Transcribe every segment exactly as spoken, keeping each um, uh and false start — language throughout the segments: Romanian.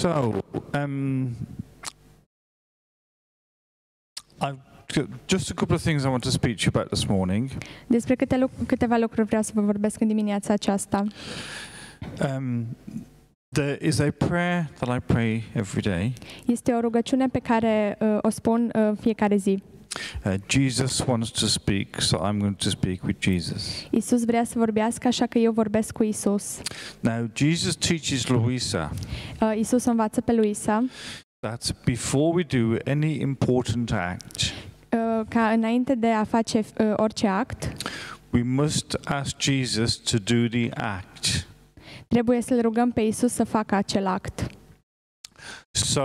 So, um, I've got just a couple of things I want to speak to you about this morning. Despre câte luc- câteva lucruri vreau să vă vorbesc în dimineața aceasta. Um, there is a prayer that I pray every day. Este o rugăciune pe care uh, o spun uh, fiecare zi. Uh, Jesus wants to speak, so I'm going to speak with Jesus. Isus vrea să vorbească, așa că eu vorbesc cu Isus. Now, Jesus teaches Louisa Uh, Isus învață pe Luisa that before we do any important act, uh, ca înainte de a face uh, orice act, we must ask Jesus to do the act. trebuie să-L rugăm pe Isus să facă acel act. So,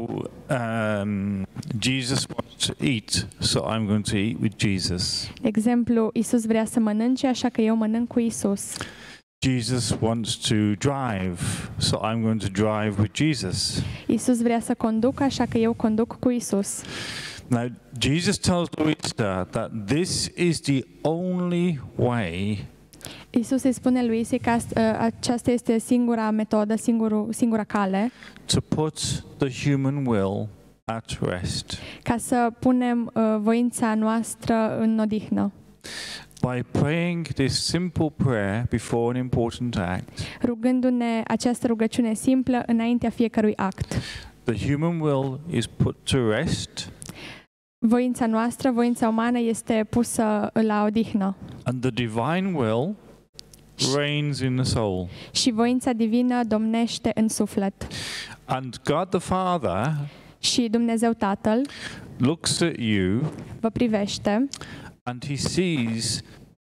um, Jesus wants to eat, so I'm going to eat with Jesus. De exemplu, Isus vrea să mănânce, așa că eu mănânc cu Isus. Jesus wants to drive, so I'm going to drive with Jesus. Isus vrea să conducă, așa că eu conduc cu Isus. Now, Jesus tells Louisa that this is the only way Isus îi spune lui Isi că ast- uh, aceasta este singura metodă, singurul, singura cale to put the human will at rest. ca să punem uh, voința noastră în odihnă. By praying this simple prayer before an important act, Rugându-ne această rugăciune simplă înaintea fiecărui act. the human will is put to rest, Voința noastră, voința umană este pusă la odihnă and the divine will reigns in the soul. și voința divină domnește în suflet. And God the Father Și Dumnezeu Tatăl looks at you vă privește and he sees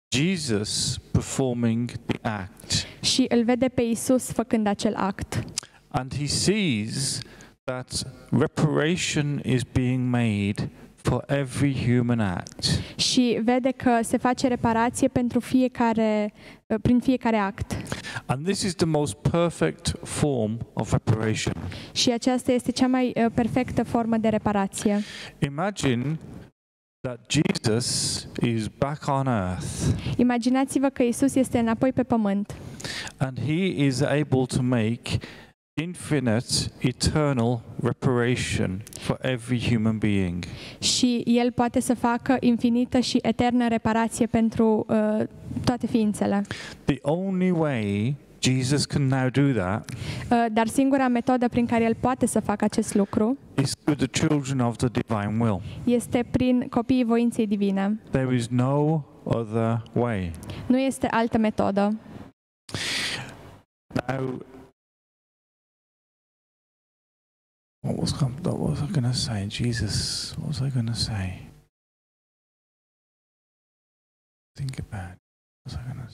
Jesus performing the act. și îl vede pe Isus făcând acel act. And he sees that reparation is being made for every human act. Și vede că se face reparație pentru fiecare, prin fiecare act. And this is the most perfect form of reparation. Și aceasta este cea mai uh, perfectă formă de reparație. Imagine that Jesus is back on earth Imaginați-vă că Isus este înapoi pe pământ and he is able to make infinite, eternal reparation for every human being. și El poate să facă infinită și eternă reparație pentru uh, toate ființele. The only way Jesus can now do that Uh, dar singura metodă prin care El poate să facă acest lucru is through the children of the divine will. este prin copiii voinței divine. There is no other way. Nu este altă metodă. Now, what was, what was I going to say? Jesus, what was I going to say? Think about it. What was I going to say?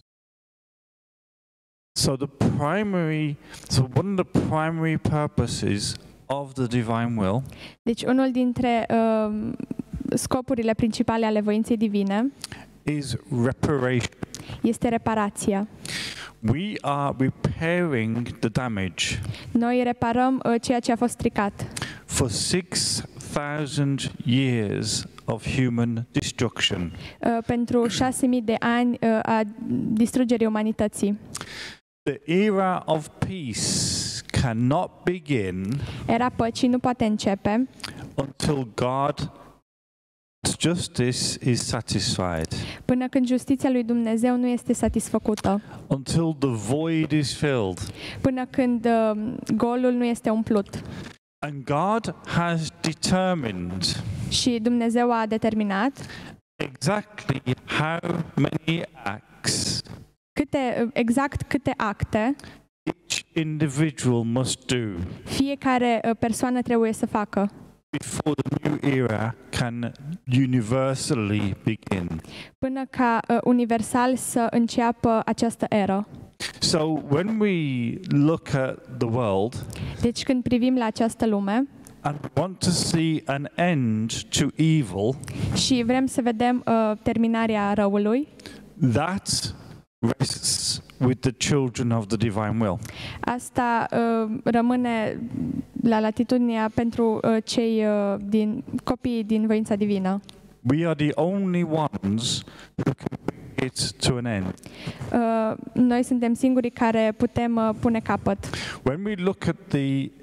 So the primary, so one of the primary purposes of the divine will Deci unul dintre uh, scopurile principale ale voinței divine is reparation. este reparația. We are repairing the damage. Noi reparăm uh, ceea ce a fost stricat. For six thousand years of human destruction. Uh, pentru șase mii de ani uh, a distrugerii umanității. The era of peace cannot begin Era păcii nu poate începe until God's justice is satisfied, până când justiția lui Dumnezeu nu este satisfăcută, until the void is filled. până când uh, golul nu este umplut. And God has determined Și Dumnezeu a determinat exactly how many acts câte, exact câte acte each individual must do fiecare uh, persoană trebuie să facă before the new era can universally begin. până ca uh, universal să înceapă această eră. So when we look at the world Deci când privim la această lume and want to see an end to evil, și vrem să vedem uh, terminarea răului, that rests with the children of the divine will. asta uh, rămâne la latitudinea pentru uh, cei uh, din copiii din voința divină. We are the only ones who can bring it to an end. Uh, noi suntem singurii care putem uh, pune capăt. When we look at the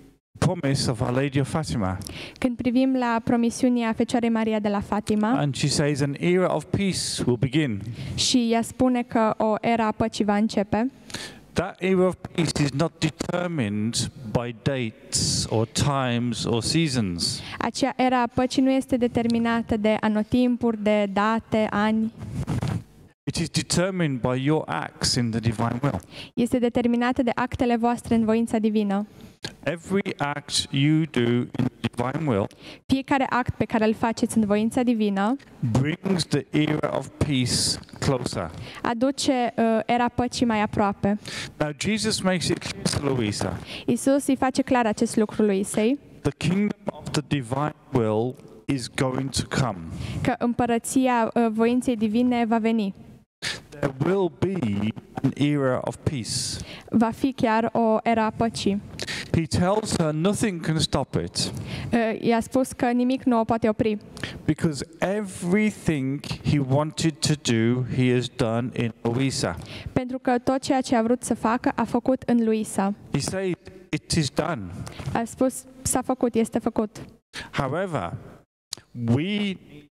promise of Our Lady of Fatima. Când privim la promisiunea Fecioarei Maria de la Fatima And she says an era of peace will begin. și ea spune că o era a păcii va începe, That era of peace is not determined by dates or times or seasons. acea era a păcii nu este determinată de anotimpuri, de date, ani. It is determined by your acts in the divine will. Este determinată de actele voastre în voința divină. Every act you do in the divine will Fiecare act pe care îl faceți în voința divină brings the era of peace closer. aduce uh, era păcii mai aproape. Now Jesus makes it clear to Louisa, Iisus îi face clar acest lucru lui Isei, the kingdom of the divine will is going to come. că împărăția uh, voinței divine va veni. There will be an era of peace. Va fi chiar o era a păcii. He tells her nothing can stop it Uh, I-a spus că nimic nu o poate opri, because everything he wanted to do, he has done in Louisa. pentru că tot ceea ce a vrut să facă a făcut în Luisa. He says it is done. A spus, s-a făcut, este făcut. However, we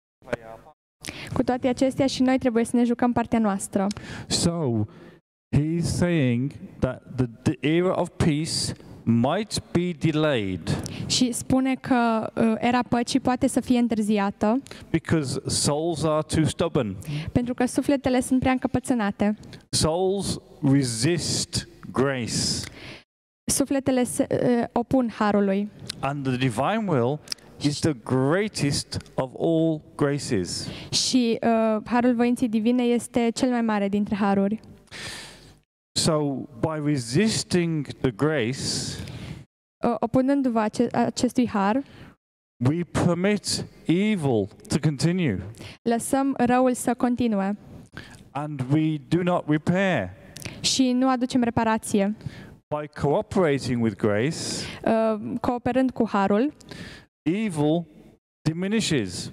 Cu toate acestea și noi trebuie să ne jucăm partea noastră. so he's saying that the, the era of peace might be delayed Și spune că uh, era păcii poate să fie întârziată, because souls are too stubborn. pentru că sufletele sunt prea încăpățânate. Souls resist grace, Sufletele se uh, opun harului. and the divine will is the greatest of all graces. Și uh, harul voinței divine este cel mai mare dintre haruri. So by resisting the grace, Uh, opunându-vă ace- acestui har, we permit evil to continue, lăsăm răul să continue and we do not repair. și nu aducem reparație. By cooperating with grace, Uh, cooperând cu harul, evil diminishes,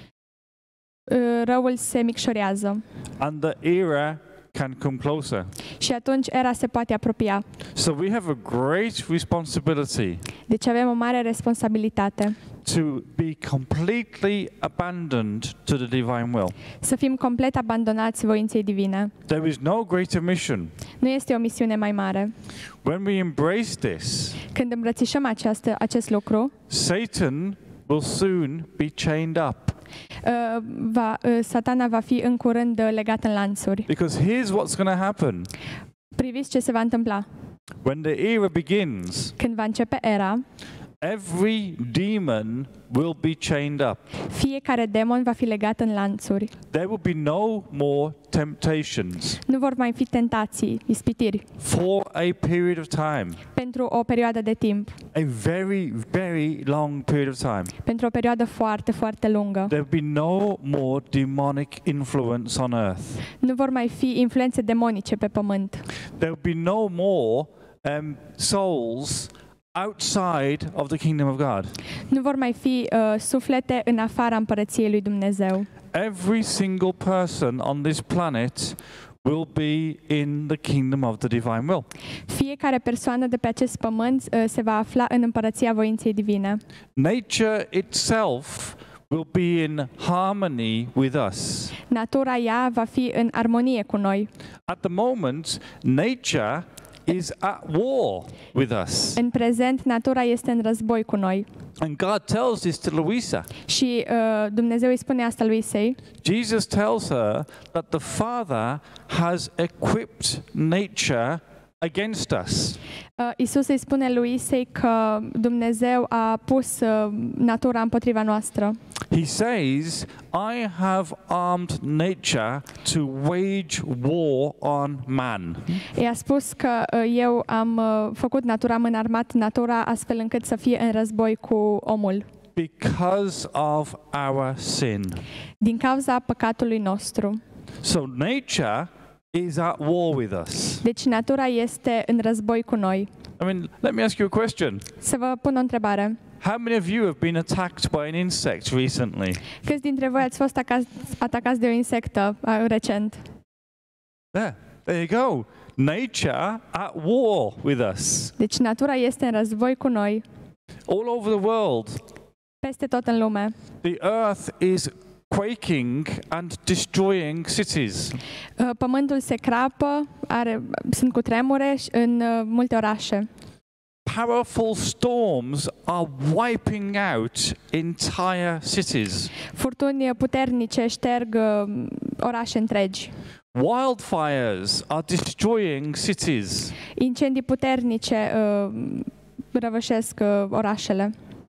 uh, răul se micșorează and the era can come closer. și atunci era se poate apropia. So we have a great responsibility Deci avem o mare responsabilitate to be completely abandoned to the divine will. să fim complet abandonați voinței divine. There is no greater mission. Nu este o misiune mai mare. When we embrace this, Când îmbrățișăm această, acest lucru, Satan will soon be chained up. uh, va, uh, satana va fi în curând uh, legat în lanțuri. Because here's what's going to happen. Priviți ce se va întâmpla. When the era begins, Când va începe era, every demon will be chained up. fiecare demon va fi legat în lanțuri. There will be no more temptations Nu vor mai fi tentații, ispitiri, for a period of time, pentru o perioadă de timp, a very, very long period of time. pentru o perioadă foarte, foarte lungă. There will be no more demonic influence on earth. Nu vor mai fi influențe demonice pe pământ. There will be no more um, souls outside of the kingdom of God. Nu vor mai fi uh, suflete în afara împărăției lui Dumnezeu. Every single person on this planet will be in the kingdom of the divine will. Fiecare persoană de pe acest pământ uh, se va afla în împărăția voinței divine. Nature itself will be in harmony with us. Natura ea va fi în armonie cu noi. At the moment, nature is at war with us. În prezent, natura este în război cu noi. And God tells this to Louisa. Și uh, Dumnezeu îi spune asta lui Isei. Jesus tells her that the Father has equipped nature against us. Uh, Iisus îi spune lui Isei că Dumnezeu a pus uh, natura împotriva noastră. He says, I have armed nature to wage war on man. I-a spus că uh, eu am uh, făcut natura, am înarmat natura astfel încât să fie în război cu omul. Because of our sin. Din cauza păcatului nostru. So nature is at war with us. Deci natura este în război cu noi. I mean, let me ask you a question. Să vă pun o întrebare. How many of you have been attacked by an insect recently? Câți dintre voi ați fost atacați, atacați de o insectă uh, recent? There, there you go. Nature at war with us. Deci natura este în război cu noi. All over the world, Peste tot în lume. the earth is quaking and destroying cities. Uh, Pământul se crapă, are, sunt cutremure și- în uh, multe orașe. Powerful storms are wiping out entire cities. Furtuni puternice șterg uh, orașe întregi. Wildfires are destroying cities. Incendii puternice uh, răvășesc uh, orașele.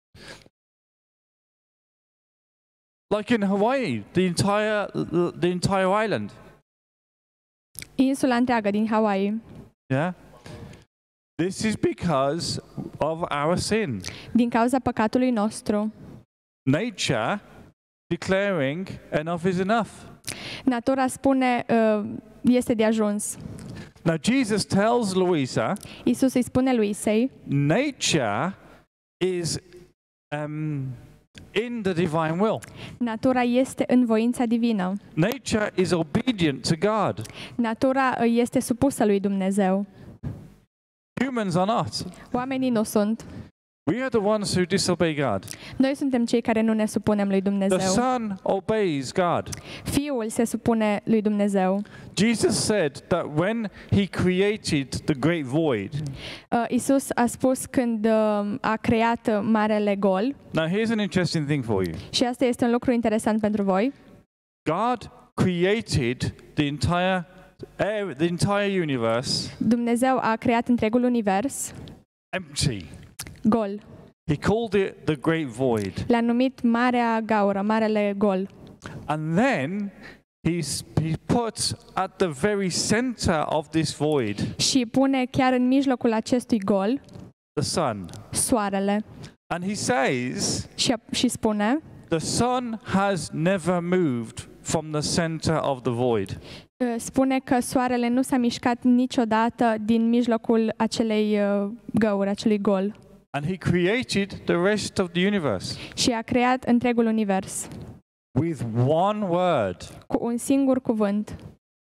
Like in Hawaii, the entire the entire island. Insula întreagă din Hawaii. Yeah. This is because of our sin. Din cauza păcatului nostru. Nature declaring enough is enough. Natura spune uh, este de ajuns. Now Jesus tells Louisa, Iisus îi spune lui Isei, nature is um, in the divine will. natura este în voința divină. Nature is obedient to God. Natura uh, este supusă lui Dumnezeu. Humans are not. Oamenii nu sunt. We are the ones who disobey God. Noi suntem cei care nu ne supunem lui The Dumnezeu. Son obeys God. Fiul se supune lui Dumnezeu. Jesus said that when he created the great void. Uh, Iisus a spus când uh, a creat uh, marele gol, Now here's an interesting thing for you. și asta este un lucru interesant pentru voi, God created the entire air, the entire universe Dumnezeu a creat întregul univers empty. gol. He called it the great void. L-a numit Marea Gaură, Marele Gol. And then he's he put at the very center of this void Și pune chiar în mijlocul acestui gol the sun. soarele. And he says Și, și spune, the sun has never moved from the center of the void. uh, spune că soarele nu s-a mișcat niciodată din mijlocul acelei uh, găuri, acelui gol. And he created the rest of the universe Și a creat întregul univers with one word. cu un singur cuvânt.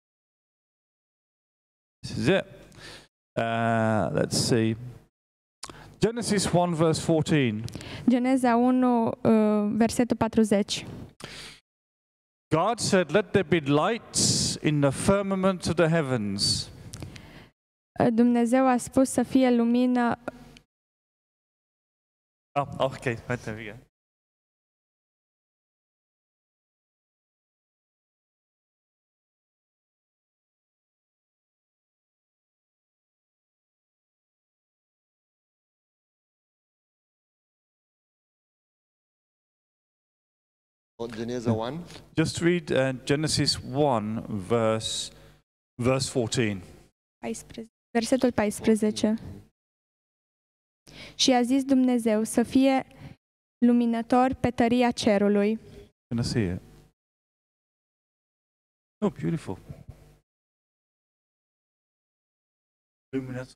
This is it. Uh, let's see. Genesis one verse fourteen. Geneza unu, uh, versetul patruzeci. God said, "Let there be lights in the firmament of the heavens." Uh, Dumnezeu a spus să fie lumină. Oh, okay, right there we go. Geneza one. Just read uh, Genesis one verse verse fourteen. paisprezece, versetul paisprezece. Și a zis Dumnezeu să fie luminător pe tăria cerului. Can I see it? Oh, beautiful. Luminous.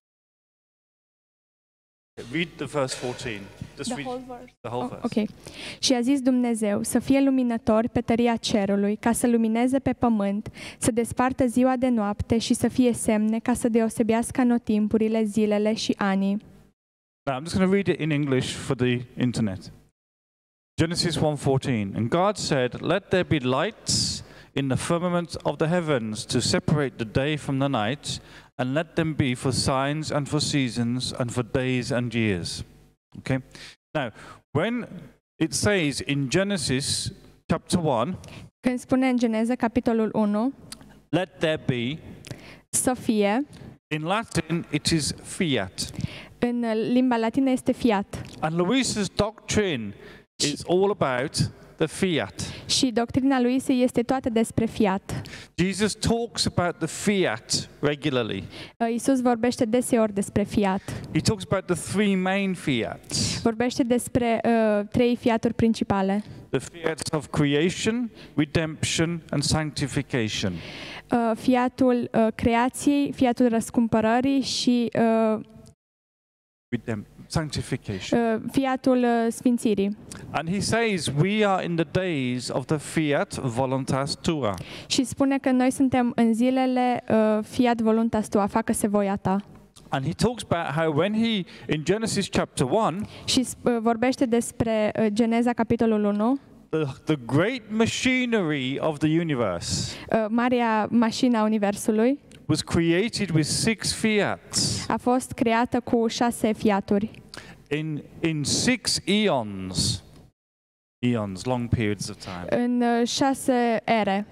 Read the verse fourteen. Just The read whole verse. the whole Oh, verse. ok. Și a zis Dumnezeu să fie luminător pe tăria cerului, ca să lumineze pe pământ, să despartă ziua de noapte și să fie semne, ca să deosebească anotimpurile, zilele și anii. Now I'm just going to read it in English for the internet. Genesis one fourteen. And God said, "Let there be lights in the firmament of the heavens to separate the day from the night, and let them be for signs and for seasons and for days and years." Okay? Now, when it says in Genesis chapter one, Când spune în Geneza, capitolul unu, let there be, să fie, in Latin it is fiat. în limba latină este fiat. And Louisa's doctrine is all about the fiat. Și doctrina lui Isai este toată despre fiat. Jesus talks about the fiat regularly. Iisus vorbește deseori despre fiat. He talks about the three main fiats. Vorbește despre uh, trei fiaturi principale. The fiats of creation, redemption and sanctification. Uh, fiatul uh, creației, fiatul răscumpărării și uh, Redemp- sanctification. uh, fiatul uh, sfințirii. And he says we are in the days of the fiat voluntas tua. Și spune că noi suntem în zilele uh, fiat voluntas tua, facă-se voia ta. And he talks about how when he, in Genesis chapter one, și uh, vorbește despre uh, Geneza capitolul unu, the, the great machinery of the universe uh, marea mașină a universului, was created with six fiats a fost creată cu șase fiaturi, in, in six eons. Eons, long periods of time. în uh, șase ere.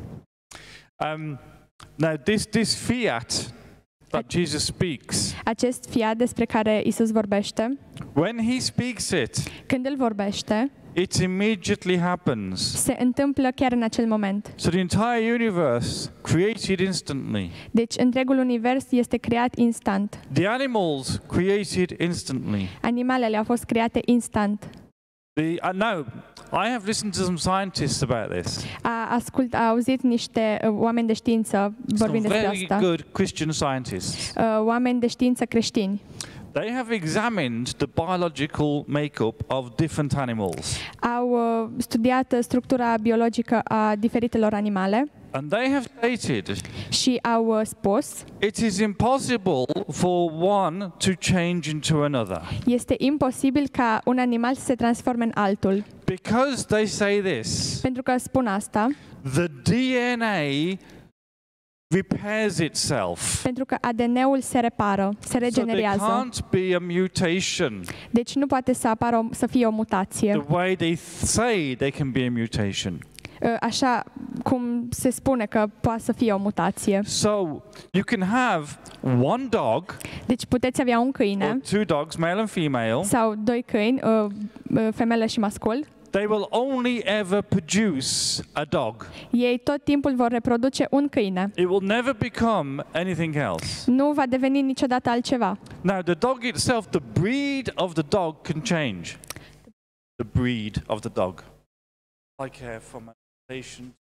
Um, now, this, this fiat that Jesus speaks, Acest fiat despre care Isus vorbește, when he speaks it, când îl vorbește, it immediately happens. se întâmplă chiar în acel moment. So the entire universe created instantly. Deci întregul univers este creat instant. The animals created instantly. Animalele au fost create instant. The, uh, now, I have listened to some scientists about this. A, ascult, a auzit niște uh, oameni de știință Some vorbind despre very asta. good Christian scientists. Uh, oameni de știință creștini. They have examined the biological makeup of different animals. Au uh, studiat structura biologică a diferitelor animale And they have stated și au uh, spus: it is impossible for one to change into another. este imposibil ca un animal să se transforme în altul. Because they say this, Pentru că spun asta, the D N A repairs itself. pentru că A D N-ul se repară, se So there regenerează. can't be a mutation. Deci nu poate să apară o, să fie o mutație. The way they th- say there can be a mutation. Uh, Așa cum se spune că poate să fie o mutație. So you can have one dog Deci puteți avea un or câine two dogs, male and female. sau doi câini, uh, uh, femelă și mascul. They will only ever produce a dog. Ei tot timpul vor reproduce un câine. It will never become anything else. Nu va deveni niciodată altceva. Now, the dog itself, the breed of the dog can change. The breed of the dog. Like hair from mutation.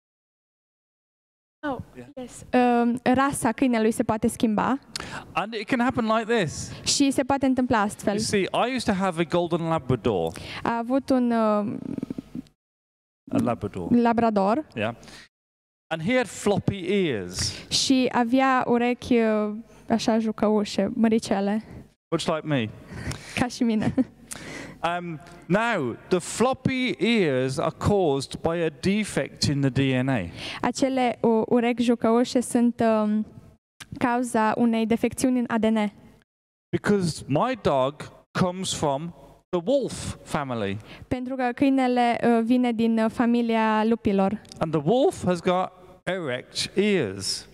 Oh, Yeah. yes. Uh, rasa câinelui se poate schimba And it can happen like this. și se poate întâmpla astfel. You see, I used to have a golden Labrador. A avut un uh, A Labrador, labrador yeah. And he had floppy ears, și avea urechi uh, așa jucăușe, măricele, much like me. ca și mine. Um, now, the floppy ears are caused by a defect in the D N A. Acele uh, urechi jucăușe sunt uh, cauza unei defecțiuni în A D N. Because my dog comes from the wolf family. Pentru că câinele uh, vine din uh, familia lupilor. And the wolf has got erect ears.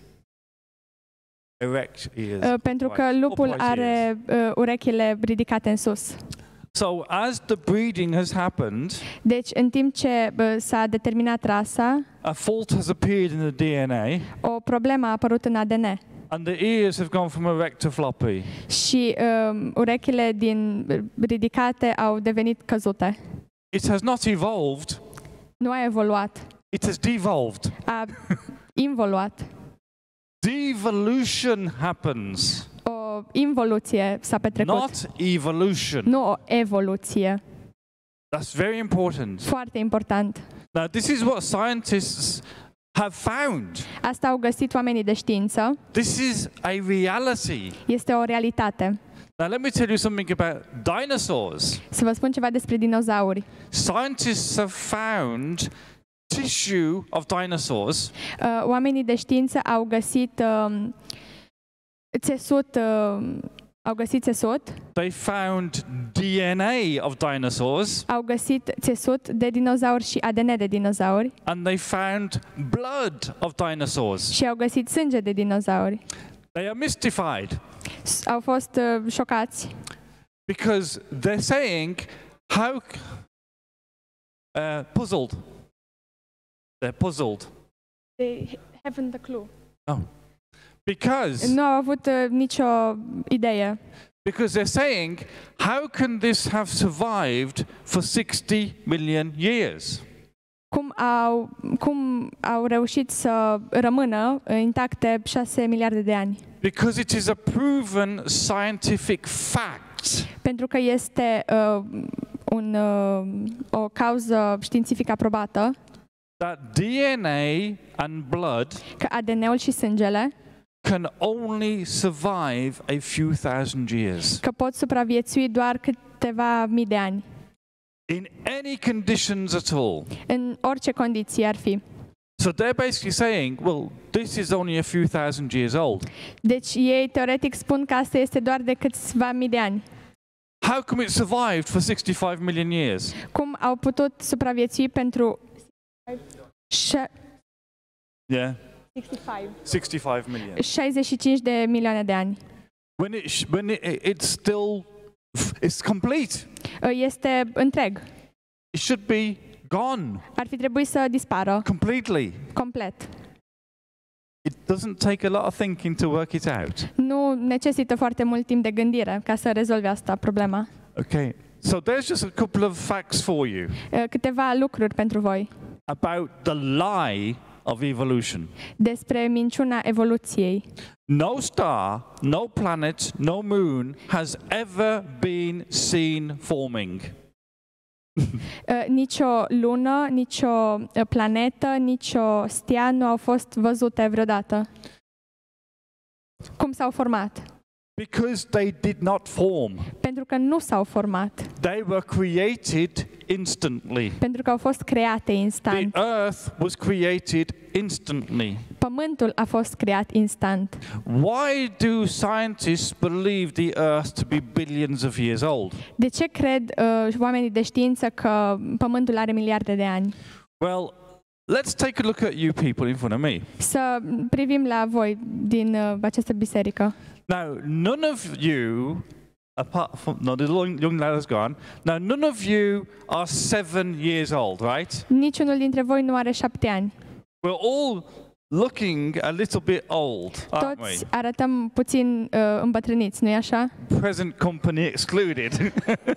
Erect ears. Uh, pentru că Right. lupul Upright ears. are uh, urechile ridicate în sus. So as the breeding has happened, Deci, în timp ce uh, s-a determinat rasa, a fault has appeared in the D N A, o problemă a apărut în A D N and the ears have gone from erect to floppy. și uh, urechile din ridicate au devenit căzute. It has not evolved, Nu a evoluat, it has devolved. a involuat. Devolution happens, O involuție s-a petrecut, not evolution. nu o evoluție. That's very important. Foarte important. Now, this is what scientists have found. Asta au găsit oamenii de știință. This is a reality. Este o realitate. Now, let me tell you something about dinosaurs. Să vă spun ceva despre dinozauri. Scientists have found tissue of dinosaurs Uh, oamenii de știință au găsit um, țesut, uh, au găsit țesut, they found D N A of dinosaurs, au găsit țesut de dinozauri și A D N de dinozauri and they found blood of dinosaurs. și au găsit sânge de dinozauri. They are mystified S- Au fost uh, șocați because they're saying, how c- uh, puzzled. They're puzzled. They haven't a clue. Oh. Because Nu au avut uh, nicio idee. because they're saying, how can this have survived for sixty million years? Cum au, cum au reușit să rămână uh, intacte șase miliarde de ani? Because it is a proven scientific fact Pentru că este uh, un, uh, o cauză științifică aprobată that D N A and blood că A D N-ul și sângele can only survive a few thousand years. că pot supraviețui doar câteva mii de ani, In any conditions at all. în orice condiții ar fi. So they're basically saying, well, this is only a few thousand years old. Deci ei teoretic spun că asta este doar de câțiva mii de ani. How come it survived for sixty-five million years? Cum au putut supraviețui pentru șa- Yeah, șaizeci și cinci sixty-five million. șaizeci și cinci de milioane de ani. When it sh- when it, it's still it's complete. Este întreg. It should be gone Ar fi trebuit să dispară completely. complet. It doesn't take a lot of thinking to work it out. Nu necesită foarte mult timp de gândire ca să rezolvi asta problema. Okay, so there's just a couple of facts for you Câteva lucruri pentru voi about the lie of evolution. despre minciuna evoluției. No star, no planet, no moon has ever been seen forming. Nicio lună, nicio planetă, nicio stea nu au fost văzute vreodată. Cum s-au format? Because they did not form. Pentru că nu s-au format. They were created instantly. Pentru că au fost create The instant. earth was created instantly. Pământul a fost creat instant. Why do scientists believe the earth to be billions of years old? De ce cred uh, oamenii de știință că Pământul are miliarde de ani? Well, let's take a look at you people in front of me. Să privim la voi din uh, această biserică. Now, none of you, apart from, no, the young young lad has gone. Now, none of you are seven years old, right? Niciunul dintre voi nu are șapte ani. We're all looking a little bit old, aren't we? Toți arătăm puțin uh, îmbătrâniți, nu-i așa? Present company excluded.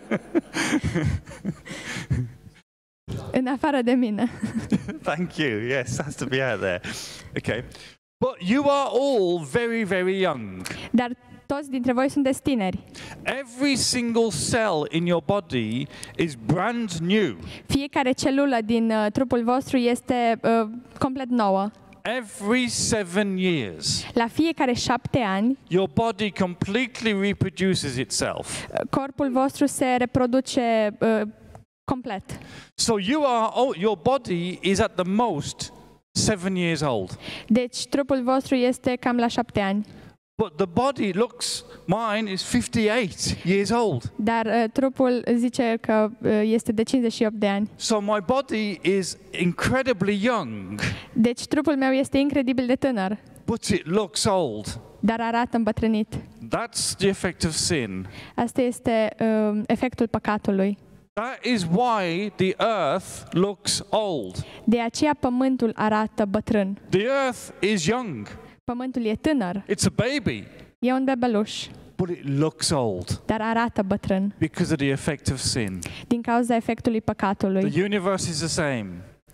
În afară de mine. Thank you. Yes, has to be out there. Okay. But you are all very, very young. Dar toți dintre voi sunteți tineri. Every single cell in your body is brand new. Fiecare celulă din uh, trupul vostru este uh, complet nouă. Every seven years, La fiecare șapte ani, your body completely reproduces itself. uh, corpul vostru se reproduce uh, complet. So you are, oh, your body is at the most seven years old. Deci trupul vostru este cam la șapte ani. But the body looks, mine is fifty-eight years old. Dar uh, trupul zice că uh, este de cincizeci și opt de ani. So my body is incredibly young, Deci trupul meu este incredibil de tânăr, but it looks old. dar arată îmbătrânit. That's the effect of sin. Asta este uh, efectul păcatului. That is why the earth looks old. De aceea pământul arată bătrân. The earth is young. Pământul e tânăr, It's a baby, e un bebeluș, but it looks old dar arată bătrân because of the effect of sin. din cauza efectului păcatului. The universe is the same.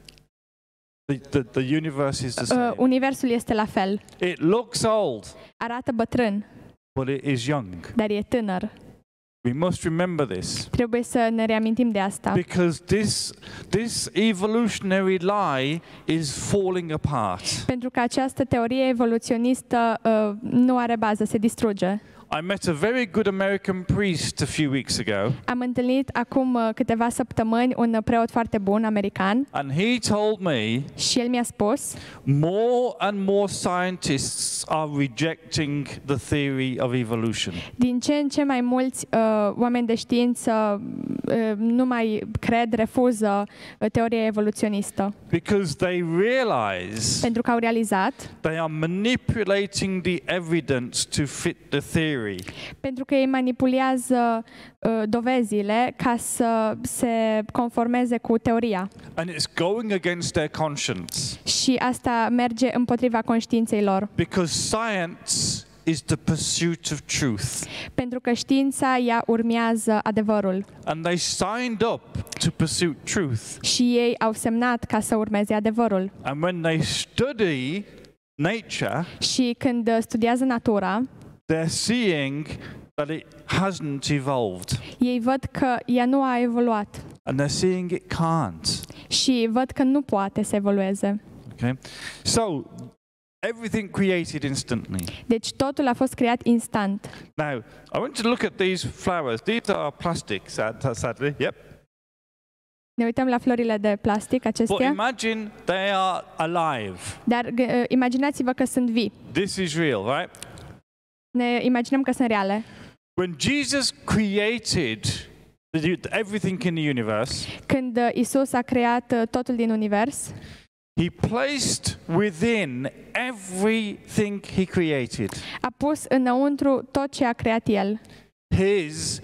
The, the, the universe is the Uh, same. universul este la fel. It looks old, Arată bătrân, but it is young. dar e tânăr. We must remember this Trebuie să ne reamintim de asta. because this, this evolutionary lie is falling apart. Pentru că această teorie evoluționistă uh, nu are bază, se distruge. I met a very good American priest a few weeks ago, Am întâlnit acum uh, câteva săptămâni un preot foarte bun american and he told me și el mi-a spus more and more scientists are rejecting the theory of evolution. din ce în ce mai mulți uh, oameni de știință uh, nu mai cred, refuză uh, teoria evoluționistă. Because they realize Pentru că au realizat, they are manipulating the evidence to fit the theory. pentru că ei manipulează uh, dovezile ca să se conformeze cu teoria. And it's going against their conscience. Și asta merge împotriva conștiinței lor. Because science is the pursuit of truth. Pentru că știința ea urmează adevărul. And they signed up to pursue truth. Și ei au semnat ca să urmeze adevărul. And when they study nature, Și când uh, studiază natura, they're seeing that it hasn't evolved. ei văd că ea nu a evoluat. And they're seeing it can't. Și văd că nu poate să evolueze. Okay? So Everything created instantly. Deci totul a fost creat instant. Now, I want you to look at these flowers. These are plastic, sad, sadly. Yep. Ne uităm la florile de plastic But acestea, imagine they are alive. dar uh, imaginați-vă că sunt vii. This is real, right? Ne imaginăm că sunt reale. When Jesus created the, everything in the universe, Când uh, Isus a creat uh, totul din univers, he placed within everything he created a pus înăuntru tot ce a creat El. his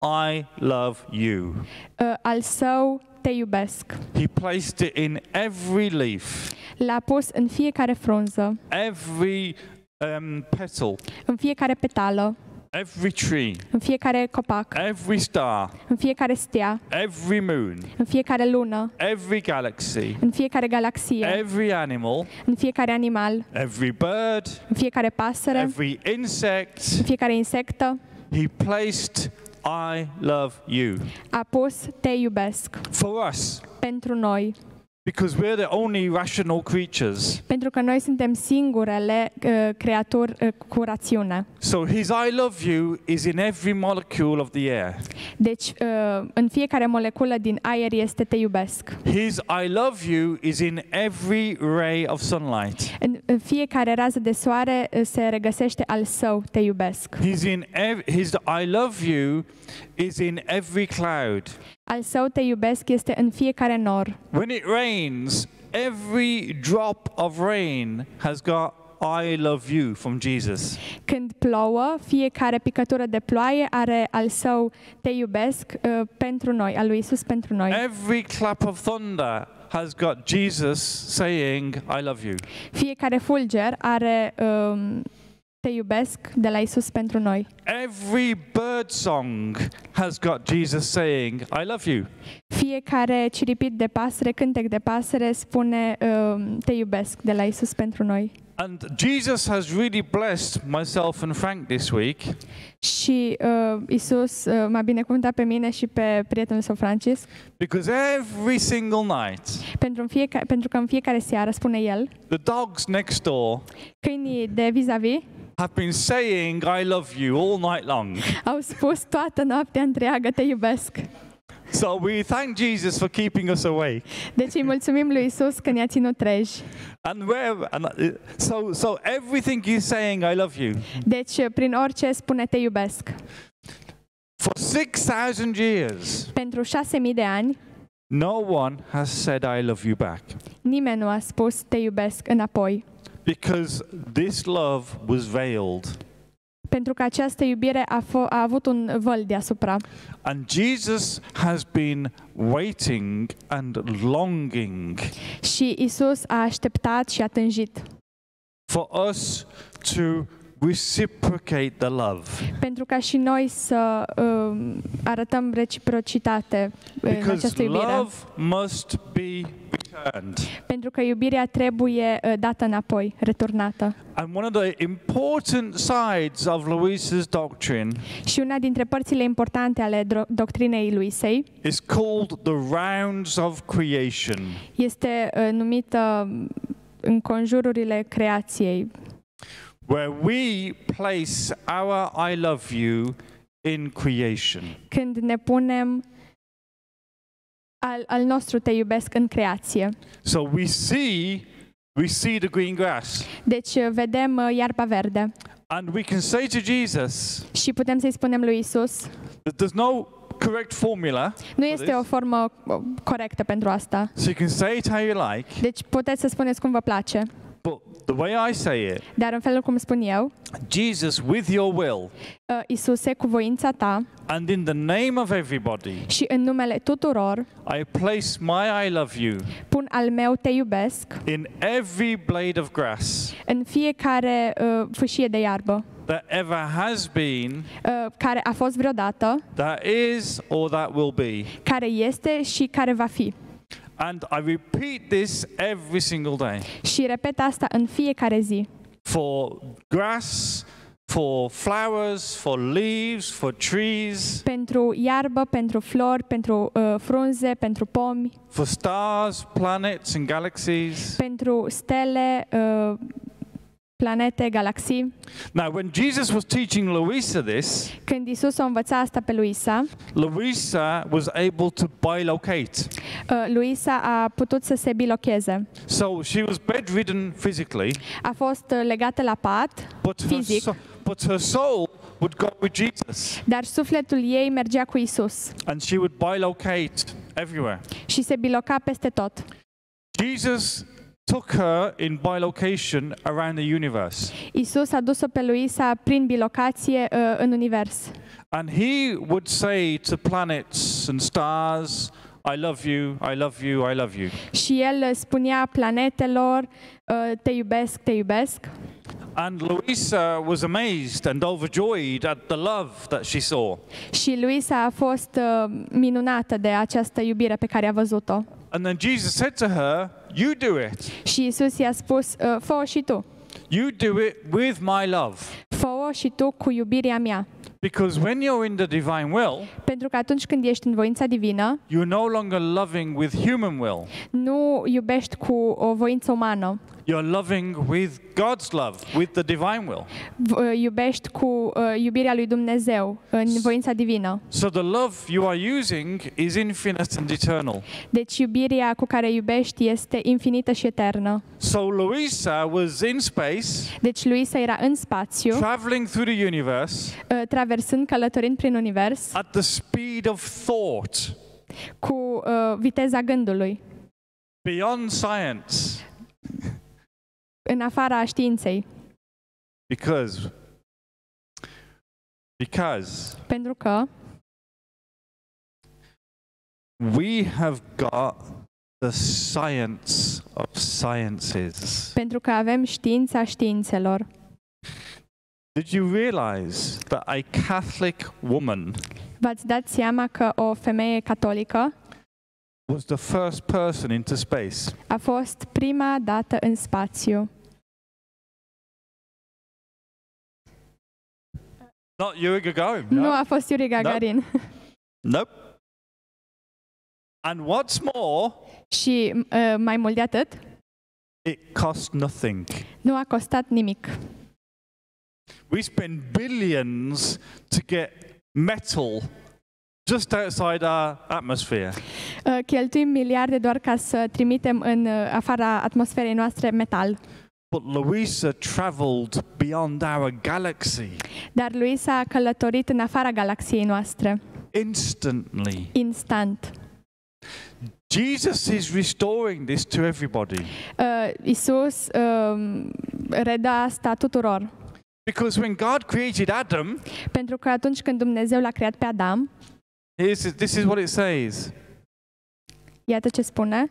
I love you. Uh, al său te iubesc. He placed it in every leaf, L-a pus în fiecare frunză, every um, petal, în fiecare petală, every tree, în fiecare copac, every star, în fiecare stea, every moon, în fiecare lună, every galaxy, în fiecare galaxie, every animal, în fiecare animal, every bird, în fiecare pasăre, every insect. în fiecare insectă. He placed I love you A pus te iubesc for us pentru noi, because we're the only rational creatures. pentru că noi suntem singurele uh, creaturi uh, cu rațiune. So his I love you is in every molecule of the air. Deci, uh, în fiecare moleculă din aer este te iubesc. His I love you is in every ray of sunlight. În în fiecare rază de soare uh, se regăsește al său te iubesc. He's in ev- his I love you is in every cloud. Al său te iubesc este în fiecare nor. When it rains, every drop of rain has got I love you from Jesus. Când plouă, fiecare picătură de ploaie are al său te iubesc uh, pentru noi, al lui Isus pentru noi. Every clap of thunder has got Jesus saying I love you. Fiecare fulger are um, te iubesc de la Isus pentru noi. Every bird song has got Jesus saying I love you. Fiecare ciripit de pasăre, cântec de pasăre spune um, te iubesc de la Isus pentru noi. And Jesus has really blessed myself and Frank this week Și uh, Isus uh, m-a binecuvântat pe mine și pe prietenul său Francis, because every single night pentru, în fiecare, pentru că în fiecare seară, spune el, the dogs next door câinii de vis-a-vis have been saying I love you all night long. au spus toată noaptea întreagă te iubesc. So we thank Jesus for keeping us awake. Deci îi mulțumim lui Isus că ne-a ținut treji. And where and uh, so so everything he's saying I love you. Deci prin orice spune te iubesc. For six thousand years, Pentru șase mii de ani, no one has said I love you back. nimeni nu a spus te iubesc înapoi. Because this love was veiled. Pentru că această iubire a, f- a avut un văl deasupra. And Jesus has been waiting and longing Și Isus a așteptat și a tânjit for us to reciprocate the love. pentru ca și noi să um, arătăm reciprocitate în Because această iubire. love must be returned. Pentru că iubirea trebuie uh, dată înapoi, returnată. And one of the important sides of Louisa's doctrine Și una dintre părțile importante ale dro- doctrinei Luisei is called the rounds of creation. este uh, numită în conjururile creației, Where we place our I love you in creation. când ne punem al, al nostru te iubesc în creație. So we see we see the green grass. Deci uh, vedem uh, iarba verde And we can say to Jesus și putem să-i spunem lui Isus, that there's no correct formula. nu este o formă uh, corectă pentru asta. So you can say it how you like, Deci puteți să spuneți cum vă place, but the way I say it, dar în felul cum spun eu, Jesus, with your will, uh, Isuse, cu voința ta and in the name of everybody, și în numele tuturor, I place my I love you pun al meu te iubesc in every blade of grass în fiecare uh, fâșie de iarbă that ever has been, uh, care a fost vreodată, that is, or that will be. care este și care va fi. And I repeat this every single day. Și repet asta în fiecare zi. For grass, for flowers, for leaves, for trees, Pentru iarbă, pentru flori, pentru uh, frunze, pentru pomi, for stars, planets, and galaxies, pentru stele, uh, planete, galaxii. Now, when Jesus was teaching Louisa this, Când Isus o învăța asta pe Luisa, Louisa was able to bilocate. uh, Luisa a putut să se bilocheze. So she was bedridden physically, A fost uh, legată la pat, but her, fizic, so- but her soul would go with Jesus, dar sufletul ei mergea cu Isus and she would bilocate everywhere. și se biloca peste tot. Jesus took her in bilocation around the universe, Isus a dus-o pe Luisa prin bilocație uh, în univers. and he would say to planets and stars, I love you, I love you, I love you. Și el spunea planetelor, uh, te iubesc, te iubesc. And Louisa was amazed and overjoyed at the love that she saw. Și Luisa a fost uh, minunată de această iubire pe care a văzut-o. And then Jesus said to her, you do it. Și Isus i-a spus, uh, fă-o și tu. You do it with my love. Fă-o și tu cu iubirea mea. Because when you're in the divine will, Pentru că atunci când ești în voința divină, you're no longer loving with human will. nu iubești cu o voință umană. You're loving with God's love, with the divine will. V- uh, iubești cu uh, iubirea lui Dumnezeu în voința divină. So the love you are using is infinite and eternal. Deci iubirea cu care iubești este infinită și eternă. So Louisa was in space, Deci Luisa era în spațiu, traveling through the universe uh, traversând, călătorind prin univers, at the speed of thought, cu uh, viteza gândului, beyond science. în afara științei. Because, because Pentru că we have got the science of sciences. pentru că avem știința științelor. Did you realize that a Catholic woman V-ați dat seama că o femeie catolică was the first person into space? a fost prima dată în spațiu. Not Yuri Gagarin. Nu No. a fost Yuri Gagarin. Nope. And what's more, Și uh, mai mult de atât, it cost nothing. nu a costat nimic. We spend billions to get metal just outside our atmosphere. Uh, Cheltuim miliarde doar ca să trimitem în uh, afara atmosferei noastre metal. But Louisa traveled beyond our galaxy Dar Luisa a călătorit în afara galaxiei noastre, instantly. instant. Jesus is restoring this to everybody. Uh, Isus uh, redă asta tuturor. Because when God created Adam, Pentru că atunci când Dumnezeu l-a creat pe Adam, here's, this is what it says. iată ce spune,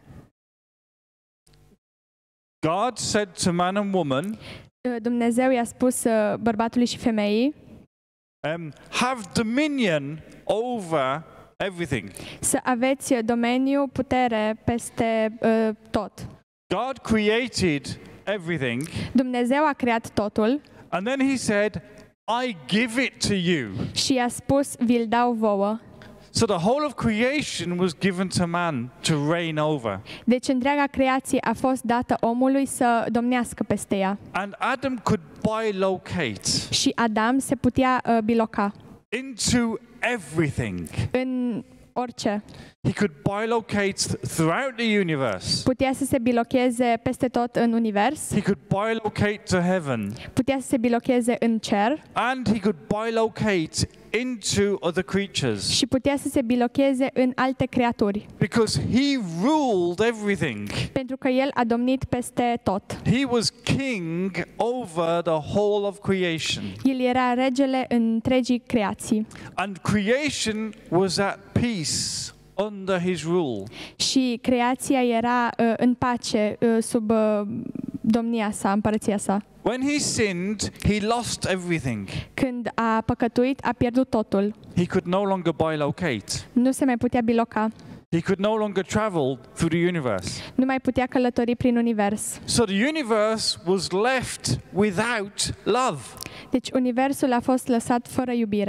God said to man and woman, uh, Dumnezeu i-a spus uh, bărbatului și femeii um, have dominion over everything. să aveți domeniu, putere peste uh, tot. God created everything, Dumnezeu a creat totul and then he said, I give it to you. și i-a spus, vi-l dau vouă. So the whole of creation was given to man to reign over. Deci întreaga creație a fost dată omului să domnească peste ea. And Adam could bilocate Și Adam se putea uh, biloca into everything. în orice. He could bilocate throughout the universe. Putea să se bilocheze peste tot în univers, He could bilocate to heaven. putea să se bilocheze în cer And he could bilocate into other creatures. și putea să se bilocheze în alte creaturi. Because he ruled everything. Pentru că el a domnit peste tot. He was king over the whole of creation. El era regele întregii creații. And creation was at peace under his rule. Și creația era uh, în pace uh, sub uh, domnia sa, împărăția sa. When he sinned, he lost everything. Când a păcătuit, a pierdut totul. He could no longer bilocate. Nu se mai putea biloca. He could no longer travel through the universe. Nu mai putea călători prin univers. So the universe was left without love. Deci universul a fost lăsat fără iubire.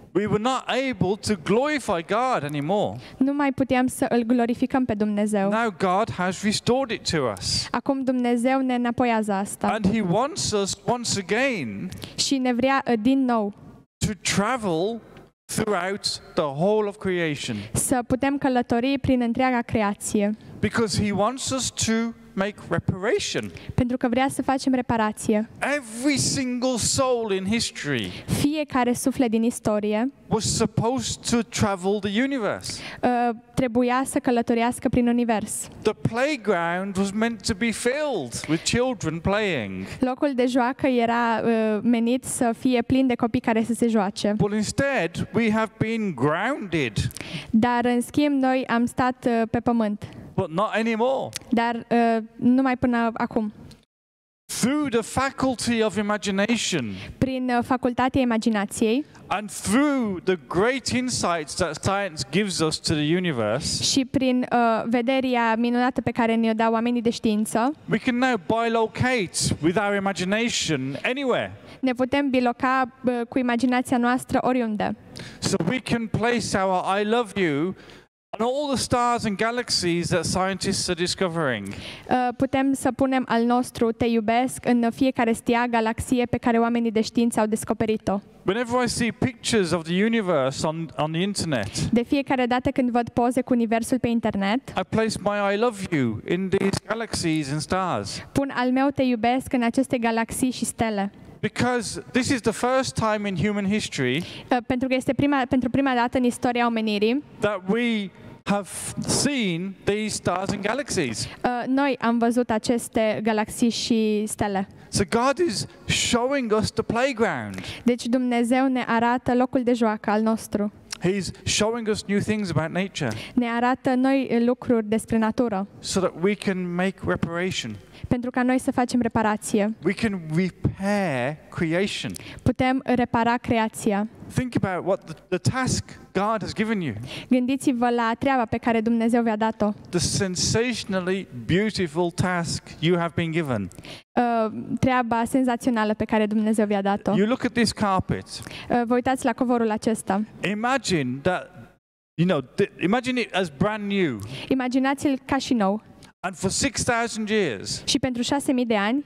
we were not able to glorify God anymore. Nu mai puteam să îl glorificăm pe Dumnezeu. Now God has restored it to us. Acum Dumnezeu ne înapoiază asta And He wants us once again și ne vrea uh, din nou to travel throughout the whole of creation. să putem călători prin întreaga creație, Because He wants us to make reparation. pentru că vrea să facem reparație. Every single soul in history Fiecare suflet din istorie was supposed to travel the universe. uh, trebuia să călătorească prin univers. The playground was meant to be filled with children playing. Locul de joacă era uh, menit să fie plin de copii care să se joace. But instead, we have been grounded, Dar, în schimb, noi am stat uh, pe pământ. but not anymore. Dar uh, numai până acum. Through the faculty of imagination Prin uh, facultatea imaginației and through the great insights that science gives us to the universe, și prin uh, vederea minunată pe care ne-o dau oamenii de știință, we can now bilocate with our imagination anywhere. ne putem biloca uh, cu imaginația noastră oriunde. So we can place our I love you on all the stars and galaxies that scientists are discovering. Uh, putem să punem al nostru Te iubesc în fiecare stea, galaxie pe care oamenii de știință au descoperit-o. Whenever I see pictures of the universe on, on the internet, De fiecare dată când văd poze cu universul pe internet, I place my I love you in these galaxies and stars. pun al meu Te iubesc în aceste galaxii și stele. Because this is the first time in human history Uh, pentru că este prima, pentru prima dată în istoria omenirii, that we have seen these stars and galaxies. uh, noi am văzut aceste galaxii și stele. So God is showing us the playground. Deci Dumnezeu ne arată locul de joacă al nostru. He's showing us new things about nature Ne arată noi lucruri despre natură, so that we can make reparation. pentru ca noi să facem reparație. We can repair creation. Putem repara creația. Think about what the, the task God has given you. Gândiți-vă la treaba pe care Dumnezeu vi-a dat-o. The sensationally beautiful task you have been given. Uh, treaba senzațională pe care Dumnezeu vi-a dat-o. You look at this carpet. Uh, vă uitați la covorul acesta. Imagine that, you know, th- imagine it as brand new. Imaginați-l ca și nou. And for six thousand years, Și pentru șase mii de ani,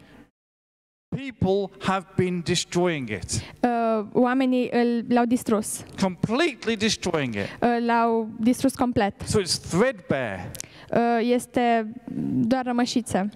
people have been destroying it, uh, oamenii îl, l-au distrus. completely destroying it. Uh, l-au distrus complet. So it's threadbare. Uh, este doar rămășiță.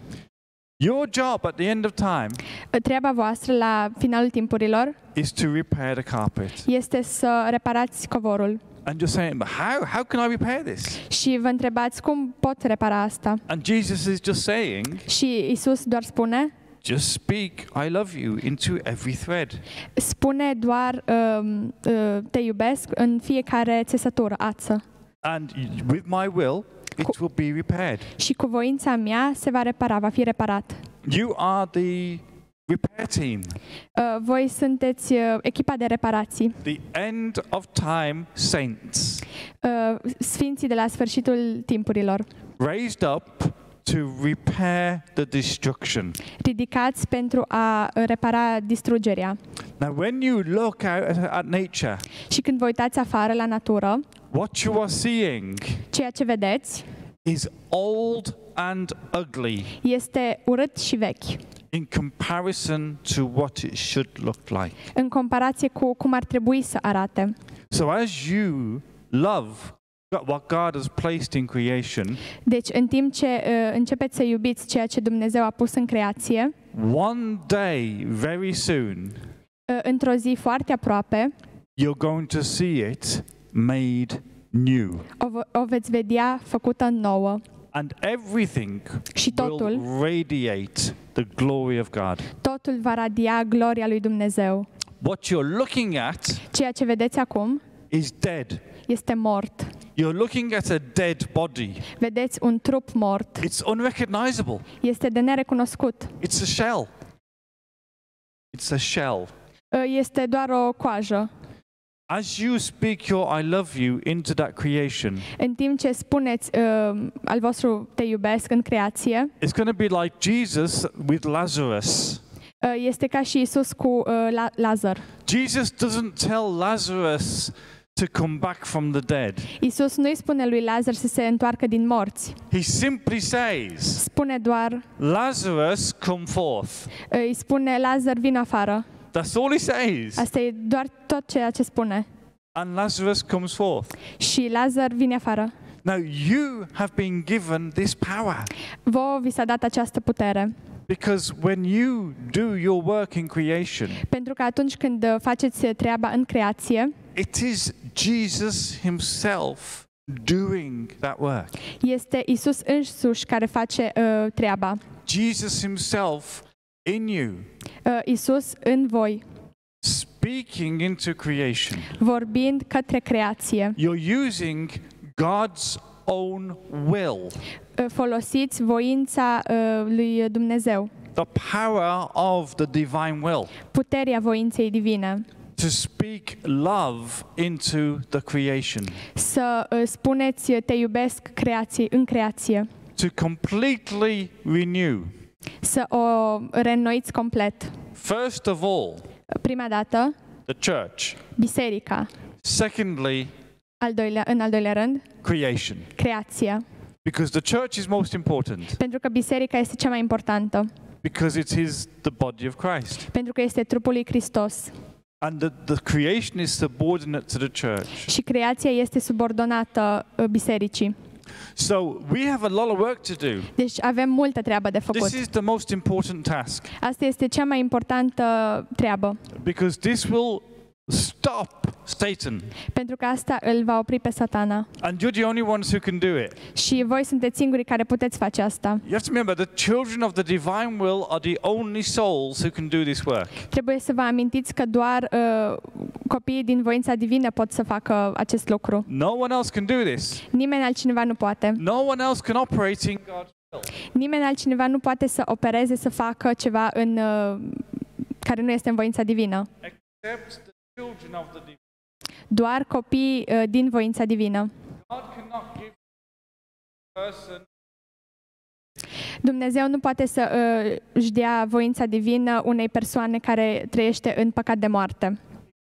Your job at the end of time Uh, treaba voastră la finalul timpurilor is to repair the carpet. este să reparați covorul. And you're saying, but how? How can I repair this? Și vă întrebați cum pot repara asta. And Jesus is just saying, Și Isus doar spune, just speak, I love you, into every thread. spune doar um, uh, te iubesc în fiecare țesătură, ață. And with my will, it will be repaired. Și cu voința mea se va repara, va fi reparat. You are the repair team, Uh, voi sunteți uh, echipa de reparații, the end of time saints, uh, sfinții de la sfârșitul timpurilor, raised up to repair the destruction. ridicați pentru a repara distrugerea. Now, when you look out at, at nature, Și când vă uitați afară la natură, what you are seeing ceea ce vedeți is old and ugly este urât și vechi, in comparison to what it should look like. în comparație cu cum ar trebui să arate. So as you love what God has placed in creation, Deci, în timp ce uh, începeți să iubiți ceea ce Dumnezeu a pus în creație, one day, very soon, uh, într-o zi foarte aproape, you're going to see it made new. o, v- o veți vedea făcută nouă. And everything Și totul, will radiate the glory of God. totul va radia gloria lui Dumnezeu. What you're looking at Ceea ce vedeți acum is dead. este mort. You're looking at a dead body. Vedeți un trup mort. It's unrecognizable. Este de nerecunoscut. It's a shell. It's a shell. Uh, Este doar o coajă. As you speak your I love you into that creation, În timp ce spuneți uh, al vostru te iubesc în creație, it's going to be like Jesus with Lazarus. Uh, Este ca și Isus cu uh, La- Lazar. Jesus doesn't tell Lazarus to come back from the dead. Isus nu îi spune lui Lazar să se întoarcă din morți. He simply says, Spune doar, Lazarus, come forth. uh, îi spune Lazar, vin afară. That's all he says. Asta e doar tot ceea ce spune. And Lazarus comes forth. Și Lazar vine afară. Now you have been given this power Vouă vi s-a dat această putere. because when you do your work in creation, Pentru că atunci când uh, faceți treaba în creație, it is Jesus himself doing that work. este Isus însuși care face uh, treaba. Jesus himself in you, Uh, Isus în voi, speaking into creation. vorbind către creație. You're using God's own will, Uh, folosiți voința uh, lui Dumnezeu, the power of the divine will, puterea voinței divine, to speak love into the creation, să uh, spuneți te iubesc creație, în creație, to completely renew. să o reînnoiți complet. First of all, Prima dată, the church. biserica. Secondly, Al doilea, în al doilea rând, creation. creația. Because the church is most important. Pentru că biserica este cea mai importantă. Because it is the body of Christ. Pentru că este trupul lui Hristos. And the, the creation is subordinate to the church. Și creația este subordonată uh, bisericii. So we have a lot of work to do. Deci avem multă treabă de făcut. This is the most important task. Asta este cea mai importantă treabă. Because this will stop Satan. Pentru că asta îl va opri pe Satana. And you're the only ones who can do it. Și voi sunteți singurii care puteți face asta. You have to remember, the children of the divine will are the only souls who can do this work. Trebuie să vă amintiți că doar uh, copiii din voința divină pot să facă acest lucru. No one else can do this. Nimeni altcineva nu poate. No one else can operate in God's will. Nimeni altcineva nu poate să opereze, să facă ceva în, uh, care nu este în voința divină. Except the children of the divine. Doar copiii uh, din voința divină. God cannot give a person Dumnezeu nu poate să uh, își dea voința divină unei persoane care trăiește în păcat de moarte.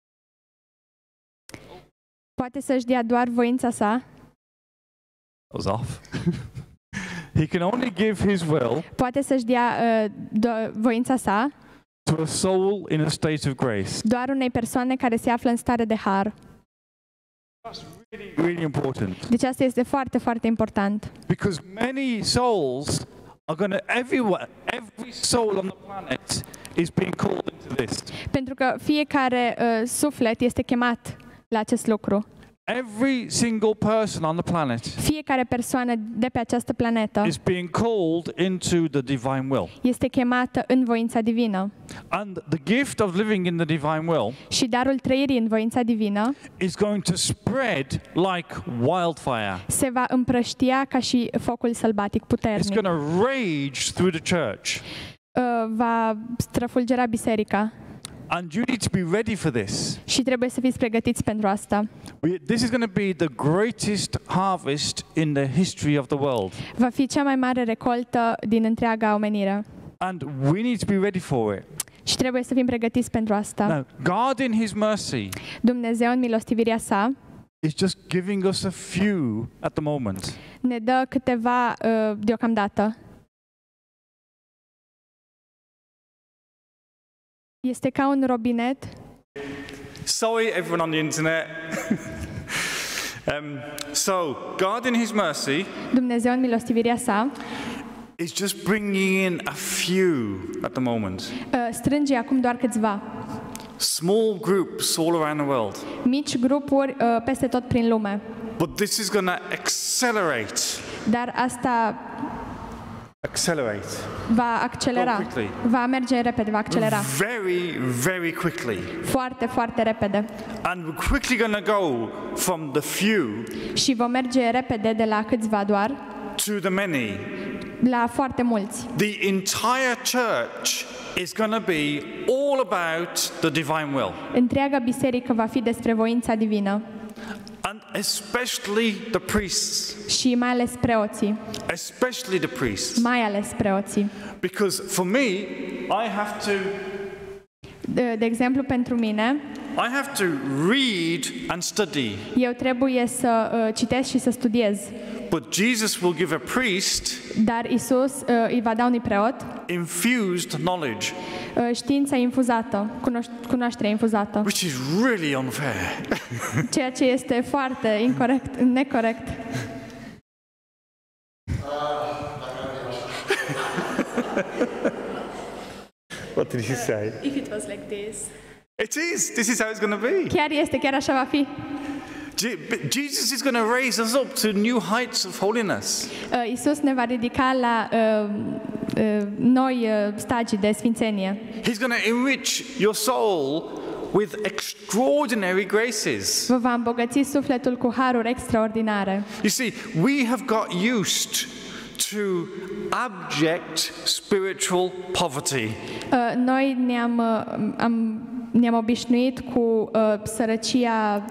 Poate să își dea doar voința sa. was off. He can only give his will Poate să-și dea uh, do- voința sa to a soul in a state of grace. doar unei persoane care se află în stare de har. That's really, really important. Deci asta este foarte, foarte important. Because many souls are going to, everyone, every soul on the planet is being called into this. Pentru că fiecare uh, suflet este chemat la acest lucru. Every single person on the planet Fiecare persoană de pe această planetă is being called into the divine will. este chemată în voința divină. And the gift of living in the divine will Și darul trăirii în voința divină is going to spread like wildfire. se va împrăștia ca și focul sălbatic It's puternic. going to rage through the church. Uh, va străfulgera biserica And you need to be ready for this. și trebuie să fiți pregătiți pentru asta. We- This is going to be the greatest harvest in the history of the world. Va fi cea mai mare recoltă din întreaga omenire And we need to be ready for it. și trebuie să fim pregătiți pentru asta. Now, God in His mercy Dumnezeu în milostivirea sa is just giving us a few at the moment. ne dă câteva uh, deocamdată. Este ca un robinet. Sorry, everyone on the internet. um, so, God in His mercy Dumnezeu în milostivirea sa is just bringing in a few at the moment. uh, strânge acum doar câțiva. Small groups all around the world. Mici grupuri uh, peste tot prin lume. But this is going to accelerate. Dar asta Accelerate. va accelera. Go quickly. Va merge repede, va accelera. Very, very quickly. Foarte, foarte repede. And we're quickly going to go from the few Și vom merge repede de la câțiva doar to the many. la foarte mulți. The entire church is going to be all about the divine will. Întreaga biserică va fi despre voința divină. And especially the priests. Și mai ales preoții. Especially the priests. Mai ales preoții. Because for me, I have to De, de exemplu, pentru mine, I have to read and study. eu trebuie să uh, citesc și să studiez. But Jesus will give a priest Dar Isus uh, îi va da unui preot infused knowledge, uh, știința infuzată, cunoș- cunoașterea infuzată, which is really unfair. ceea ce este foarte incorect, necorect. What did he say? If it was like this. It is. This is how it's going to be. Chiar este, chiar așa va fi. Je- but Jesus is going to raise us up to new heights of holiness. Uh, Isus ne va ridica la uh, uh, noi uh, stagii de sfințenie. He's going to enrich your soul with extraordinary graces. Vă va îmbogăți sufletul cu haruri extraordinare. You see, we have got used to abject spiritual poverty. Uh, Noi ne-am, uh, am, ne-am obișnuit cu uh, sărăcia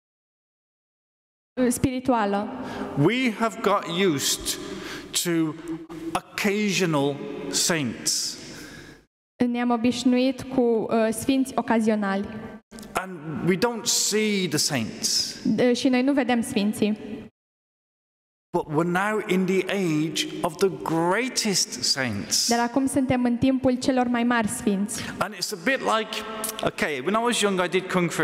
uh, spirituală. We have got used to occasional saints. Ne-am obișnuit cu uh, sfinți ocazionali. And we don't see the saints. Uh, și noi nu vedem sfinții. But we're now in the age of the greatest saints. Dar acum suntem în timpul celor mai mari sfinți. And it's a bit like, okay, when I was young, I did kung fu.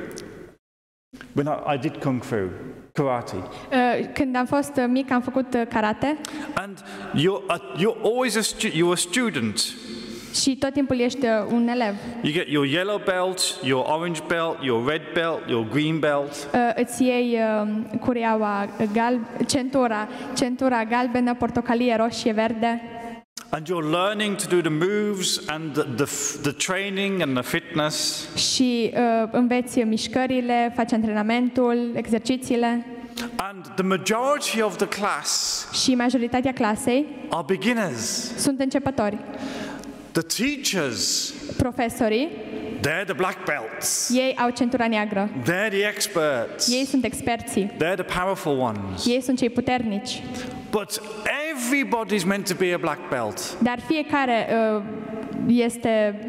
When I, I did kung fu, karate. Uh, Când am fost uh, mic, am făcut uh, karate And you're, a, you're always a, stu- you're a student. și tot timpul ești uh, un elev. You get your yellow belt, your orange belt, your red belt, your green belt. Uh, Îți iei uh, cureaua, gal, centura, centura galbenă, portocalie, roșie, verde. And you're learning to do the moves and the, the, f- the training and the fitness. Și uh, înveți mișcările, faci antrenamentul, exercițiile. And the majority of the class Și majoritatea clasei are beginners. sunt începători. The teachers, Profesorii, they're the black belts. ei au centura neagră. They're the experts. Ei sunt experții. They're the powerful ones. Ei sunt cei puternici. But everybody's meant to be a black belt. Dar fiecare uh, este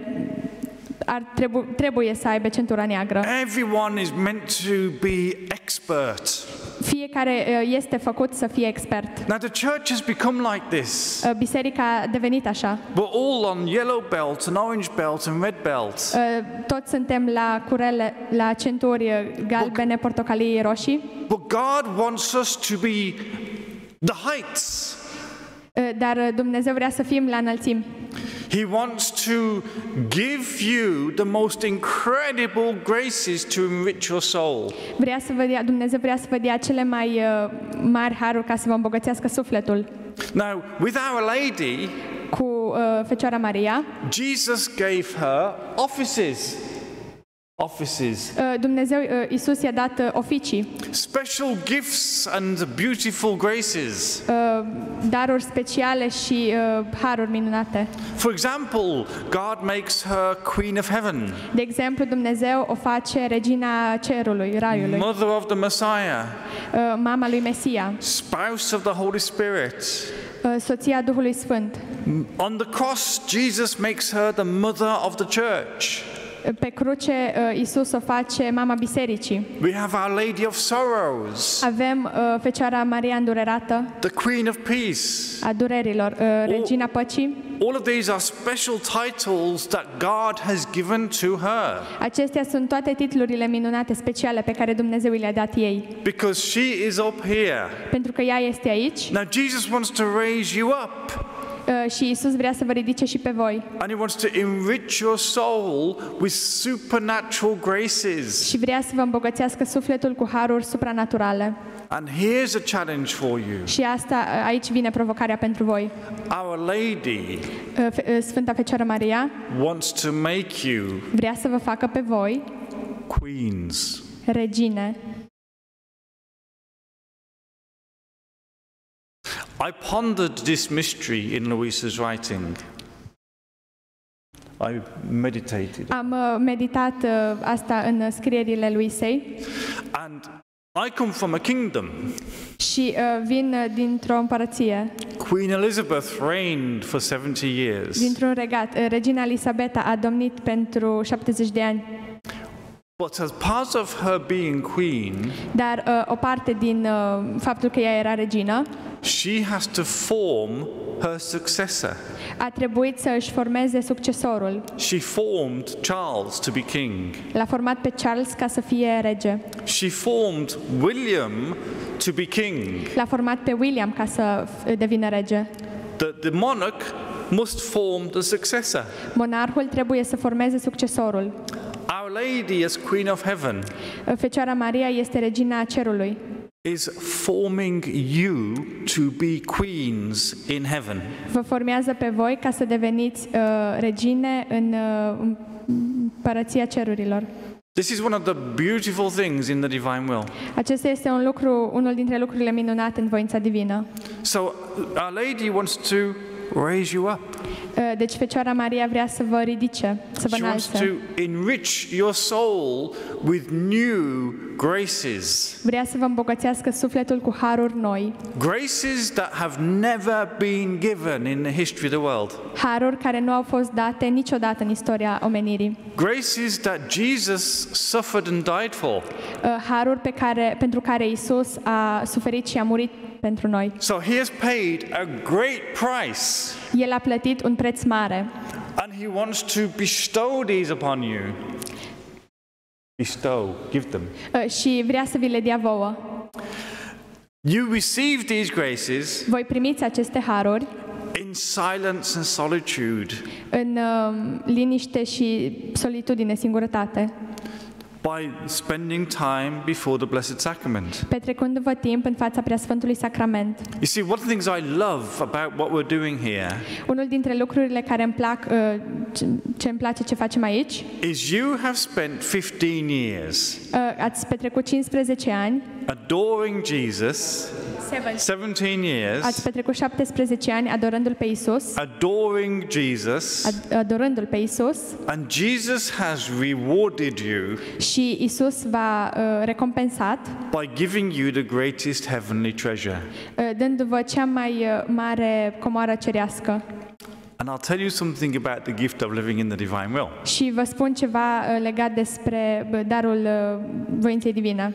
ar trebu- trebuie să aibă centura neagră. Everyone is meant to be expert. Fiecare uh, este făcut să fie expert. Now the church has become like this. Uh, Biserica a devenit așa. We're all on yellow belts and orange belts and red belts. Uh, Toți suntem la curele, la centuri uh, galbene, portocalii, roșii. But God wants us to be the heights. Uh, Dar uh, Dumnezeu vrea să fim la înălțimi. He wants to give you the most incredible graces to enrich your soul. Vrea să vă dea, Dumnezeu vrea să vă dea cele mai uh, mari haruri ca să vă îmbogățească sufletul. Now, with Our Lady, Cu uh, Fecioara Maria, Jesus gave her offices. Offices. uh, Dumnezeu, uh, Iisus i-a dat uh, oficii, Special gifts and beautiful graces. uh, daruri speciale și uh, haruri minunate. For example, God makes her Queen of Heaven, De exemplu, Dumnezeu o face regina cerului, raiului, Mother of the Messiah, uh, mama lui Mesia, spouse of the Holy Spirit. uh, soția Duhului Sfânt. On the cross, Jesus makes her the Mother of the Church. Pe cruce, uh, Iisus o face mama bisericii. We have Our Lady of Sorrows, Avem uh, Fecioara Maria îndurerată, the Queen of Peace. a durerilor, uh, regina păcii. All of these are special titles that God has given to her Acestea sunt toate titlurile minunate, speciale pe care Dumnezeu le-a dat ei. because she is up here. Pentru că ea este aici Now, Jesus wants to raise you up uh, și Iisus vrea să vă ridice și pe voi. and He wants to enrich your soul with supernatural graces. Și vrea să vă îmbogățească sufletul cu haruri supranaturale. And here's a challenge for you. Și asta, uh, aici vine provocarea pentru voi. Our Lady Uh, Fe- uh, Sfânta Fecioară Maria wants to make you vrea să vă facă pe voi queens. regine. I pondered this mystery in Louisa's writing. I meditated. Am uh, meditat uh, asta în scrierile lui Isei And I come from a kingdom. și uh, vin uh, dintr-o împărăție, Queen Elizabeth reigned for seventy years. dintr-un regat. Uh, Regina Elisabeta a domnit pentru șaptezeci de ani, But as part of her being queen, dar uh, o parte din uh, faptul că ea era regină, she has to form her successor. a trebuit să își formeze succesorul. She formed Charles to be king. L-a format pe Charles ca să fie rege. She formed William to be king. L-a format pe William ca să f- devină rege. The, the monarch must form the successor. Monarhul trebuie să formeze succesorul. Our Lady, as Queen of Heaven, Fecioara Maria este regina cerului. is forming you to be queens in heaven. Vă formează pe voi ca să deveniți uh, regine în uh, împărăția cerurilor. This is one of the beautiful things in the divine will. Acesta este un lucru, unul dintre lucrurile minunate în voința divină. So, Our Lady wants to raise you up. Uh, Deci Fecioara Maria vrea să vă ridice, să vă She wants înalțe. to enrich your soul with new graces. Vrea să vă îmbogățească sufletul cu haruri noi. Graces that have never been given in the history of the world. Haruri care nu au fost date niciodată în istoria omenirii. Graces that Jesus suffered and died for. Uh, Haruri pe care, pentru care Isus a suferit și a murit pentru noi. So he has paid a great price, El a plătit un preț mare and he wants to bestow these upon you. Bestow, give them. uh, și vrea să vi le dea vouă. You receive these graces Voi primiți aceste haruri in silence and solitude în uh, liniște și solitudine, singurătate, by spending time before the Blessed Sacrament. petrecându-vă timp în fața Preasfântului Sacrament. You see, one of the things I love about what we're doing here Unul dintre lucrurile care îmi plac, uh, ce- ce îmi place ce facem aici, is you have spent fifteen years uh, ați petrecut cincisprezece ani, adoring Jesus, seventeen years, ați petrecut șaptesprezece ani adorându-L pe Isus, adoring Jesus, ad- adorându-L pe Isus, and Jesus has rewarded you și Isus v-a uh, recompensat by giving you the greatest heavenly treasure. uh, dându-vă cea mai uh, mare comoară cerească. And I'll tell you something about the gift of living in the divine will. Și vă spun ceva uh, legat despre uh, darul uh, voinței divine.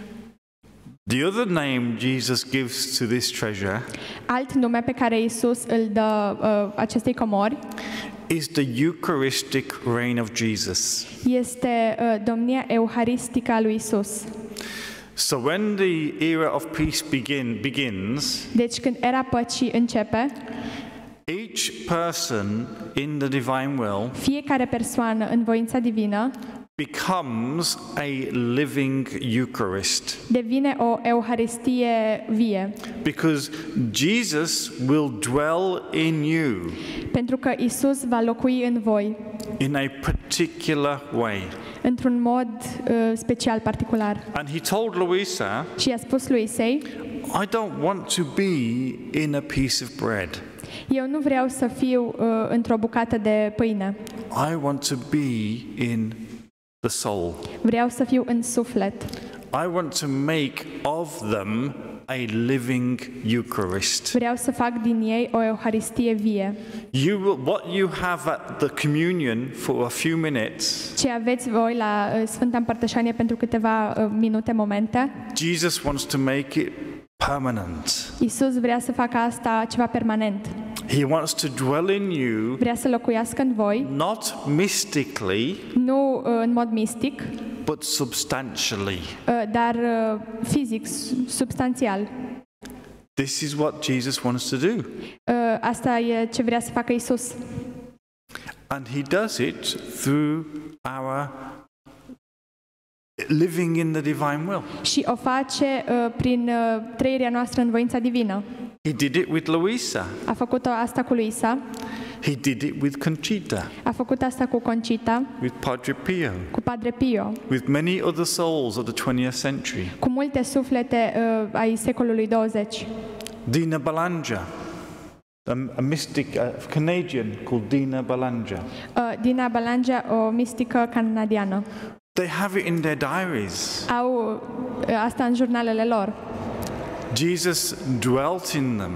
The other name Jesus gives to this treasure Alt nume pe care Isus îl dă uh, acestei comori is the Eucharistic reign of Jesus. este uh, domnia euharistică a lui Isus. So when the era of peace begin, begins, Deci când era păcii începe, each person in the divine will fiecare persoană în voința divină becomes a living Eucharist, devine o euharistie vie, because Jesus will dwell in you pentru că Isus va locui în voi in a particular way. într-un mod uh, special, particular. And he told Louisa, Și i-a spus lui Isei, I don't want to be in a piece of bread. eu nu vreau să fiu uh, într-o bucată de pâine, I want to be in the soul. vreau să fiu în suflet. I want to make of them a living Eucharist. Vreau să fac din ei o euharistie vie. You will, what you have at the communion for a few minutes, Ce aveți voi la uh, Sfânta Împărtășanie pentru câteva uh, minute, momente, Jesus wants to make it permanent. Isus vrea să facă asta ceva permanent. He wants to dwell in you, Vrea să locuiască în voi, not mystically, nu uh, în mod mistic, but substantially. uh, dar uh, fizic, su- substanțial. This is what Jesus wants to do. Uh, Asta e ce vrea să facă Isus. And he does it through our living in the divine will. Și o face uh, prin uh, trăirea noastră în voința divină. He did it with Louisa. A făcut-o asta cu Luisa, He did it with Conchita, a făcut asta cu Concita, with Padre Pio, cu Padre Pio, with many other souls of the twentieth century. cu multe suflete uh, ai secolului douăzeci. Dina Balanja, a, a mystic, a Canadian called Dina Balanja. Uh, Dina Balanja, o mistică canadiană. They have it in their diaries. Au uh, asta în jurnalele lor. Jesus dwelt in them.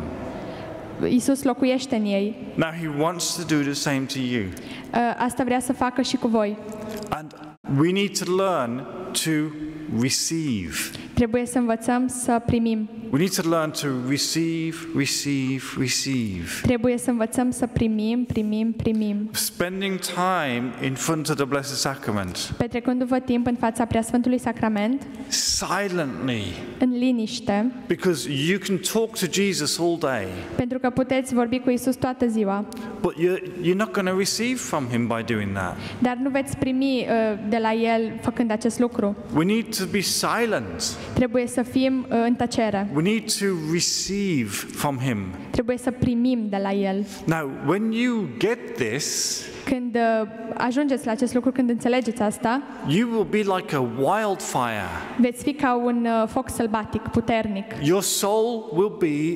Iisus locuiește în ei. Now he wants to do the same to you. Uh, Asta vrea să facă și cu voi. And we need to learn to receive. Trebuie să învățăm să primim. We need to learn to receive, receive, receive. Trebuie să învățăm să primim, primim, primim. Spending time in front of the Blessed Sacrament. Petrecându-vă timp în fața Preasfântului Sacrament, Silently. în liniște, Because you can talk to Jesus all day. pentru că puteți vorbi cu Iisus toată ziua, But you're, you're not going to receive from him by doing that. dar nu veți primi uh, de la El făcând acest lucru. We need to be silent. Trebuie să fim uh, în tăcere. We need to receive from him. Trebuie să primim de la El. Now, when you get this, Când uh, ajungeți la acest lucru, când înțelegeți asta, you will be like a wildfire. veți fi ca un uh, foc sălbatic, puternic. Your soul will be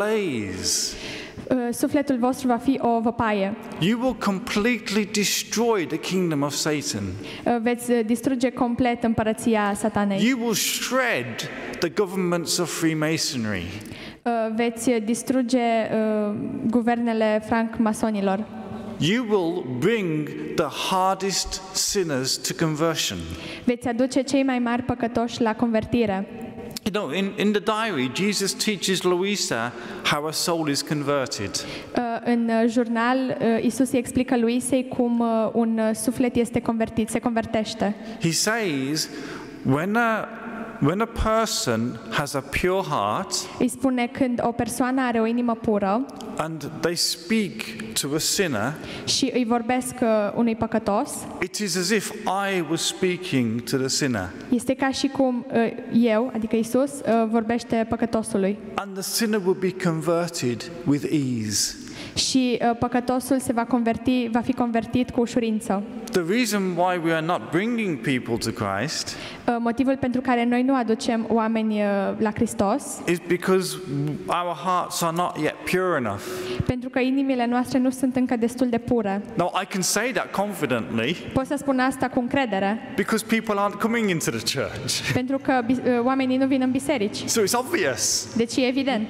ablaze. Uh, Sufletul vostru va fi o văpaie. You will completely destroy the kingdom of Satan. Uh, Veți uh, distruge complet împărăția satanei. You will shred the governments of Freemasonry. Uh, Veți uh, distruge uh, guvernele francmasonilor. You will bring the hardest sinners to conversion. Veți aduce cei mai mari păcătoși la convertire. You know, in, in the diary, Jesus teaches Louisa how a soul is converted. Uh, În uh, jurnal, uh, Iisus îi explică Luisei cum uh, un uh, suflet este convertit, se convertește. He says, when a, when a person has a pure heart Îi spune când o persoană are o inimă pură and they speak to a sinner, și îi vorbesc uh, unui păcătos, it is as if I was speaking to the sinner. este ca și cum uh, eu, adică Iisus, uh, vorbește păcătosului. And the sinner will be converted with ease. Și uh, păcătosul se va converti, va fi convertit cu ușurință. The reason why we are not bringing people to Christ Uh, Motivul pentru care noi nu aducem oameni uh, la Hristos, is because our hearts are not yet pure enough. pentru că inimile noastre nu sunt încă destul de pure. Now, I can say that confidently Pot să spun asta cu încredere, because people aren't coming into the church. pentru că bis- uh, oamenii nu vin în biserici. So it's obvious. Deci e evident.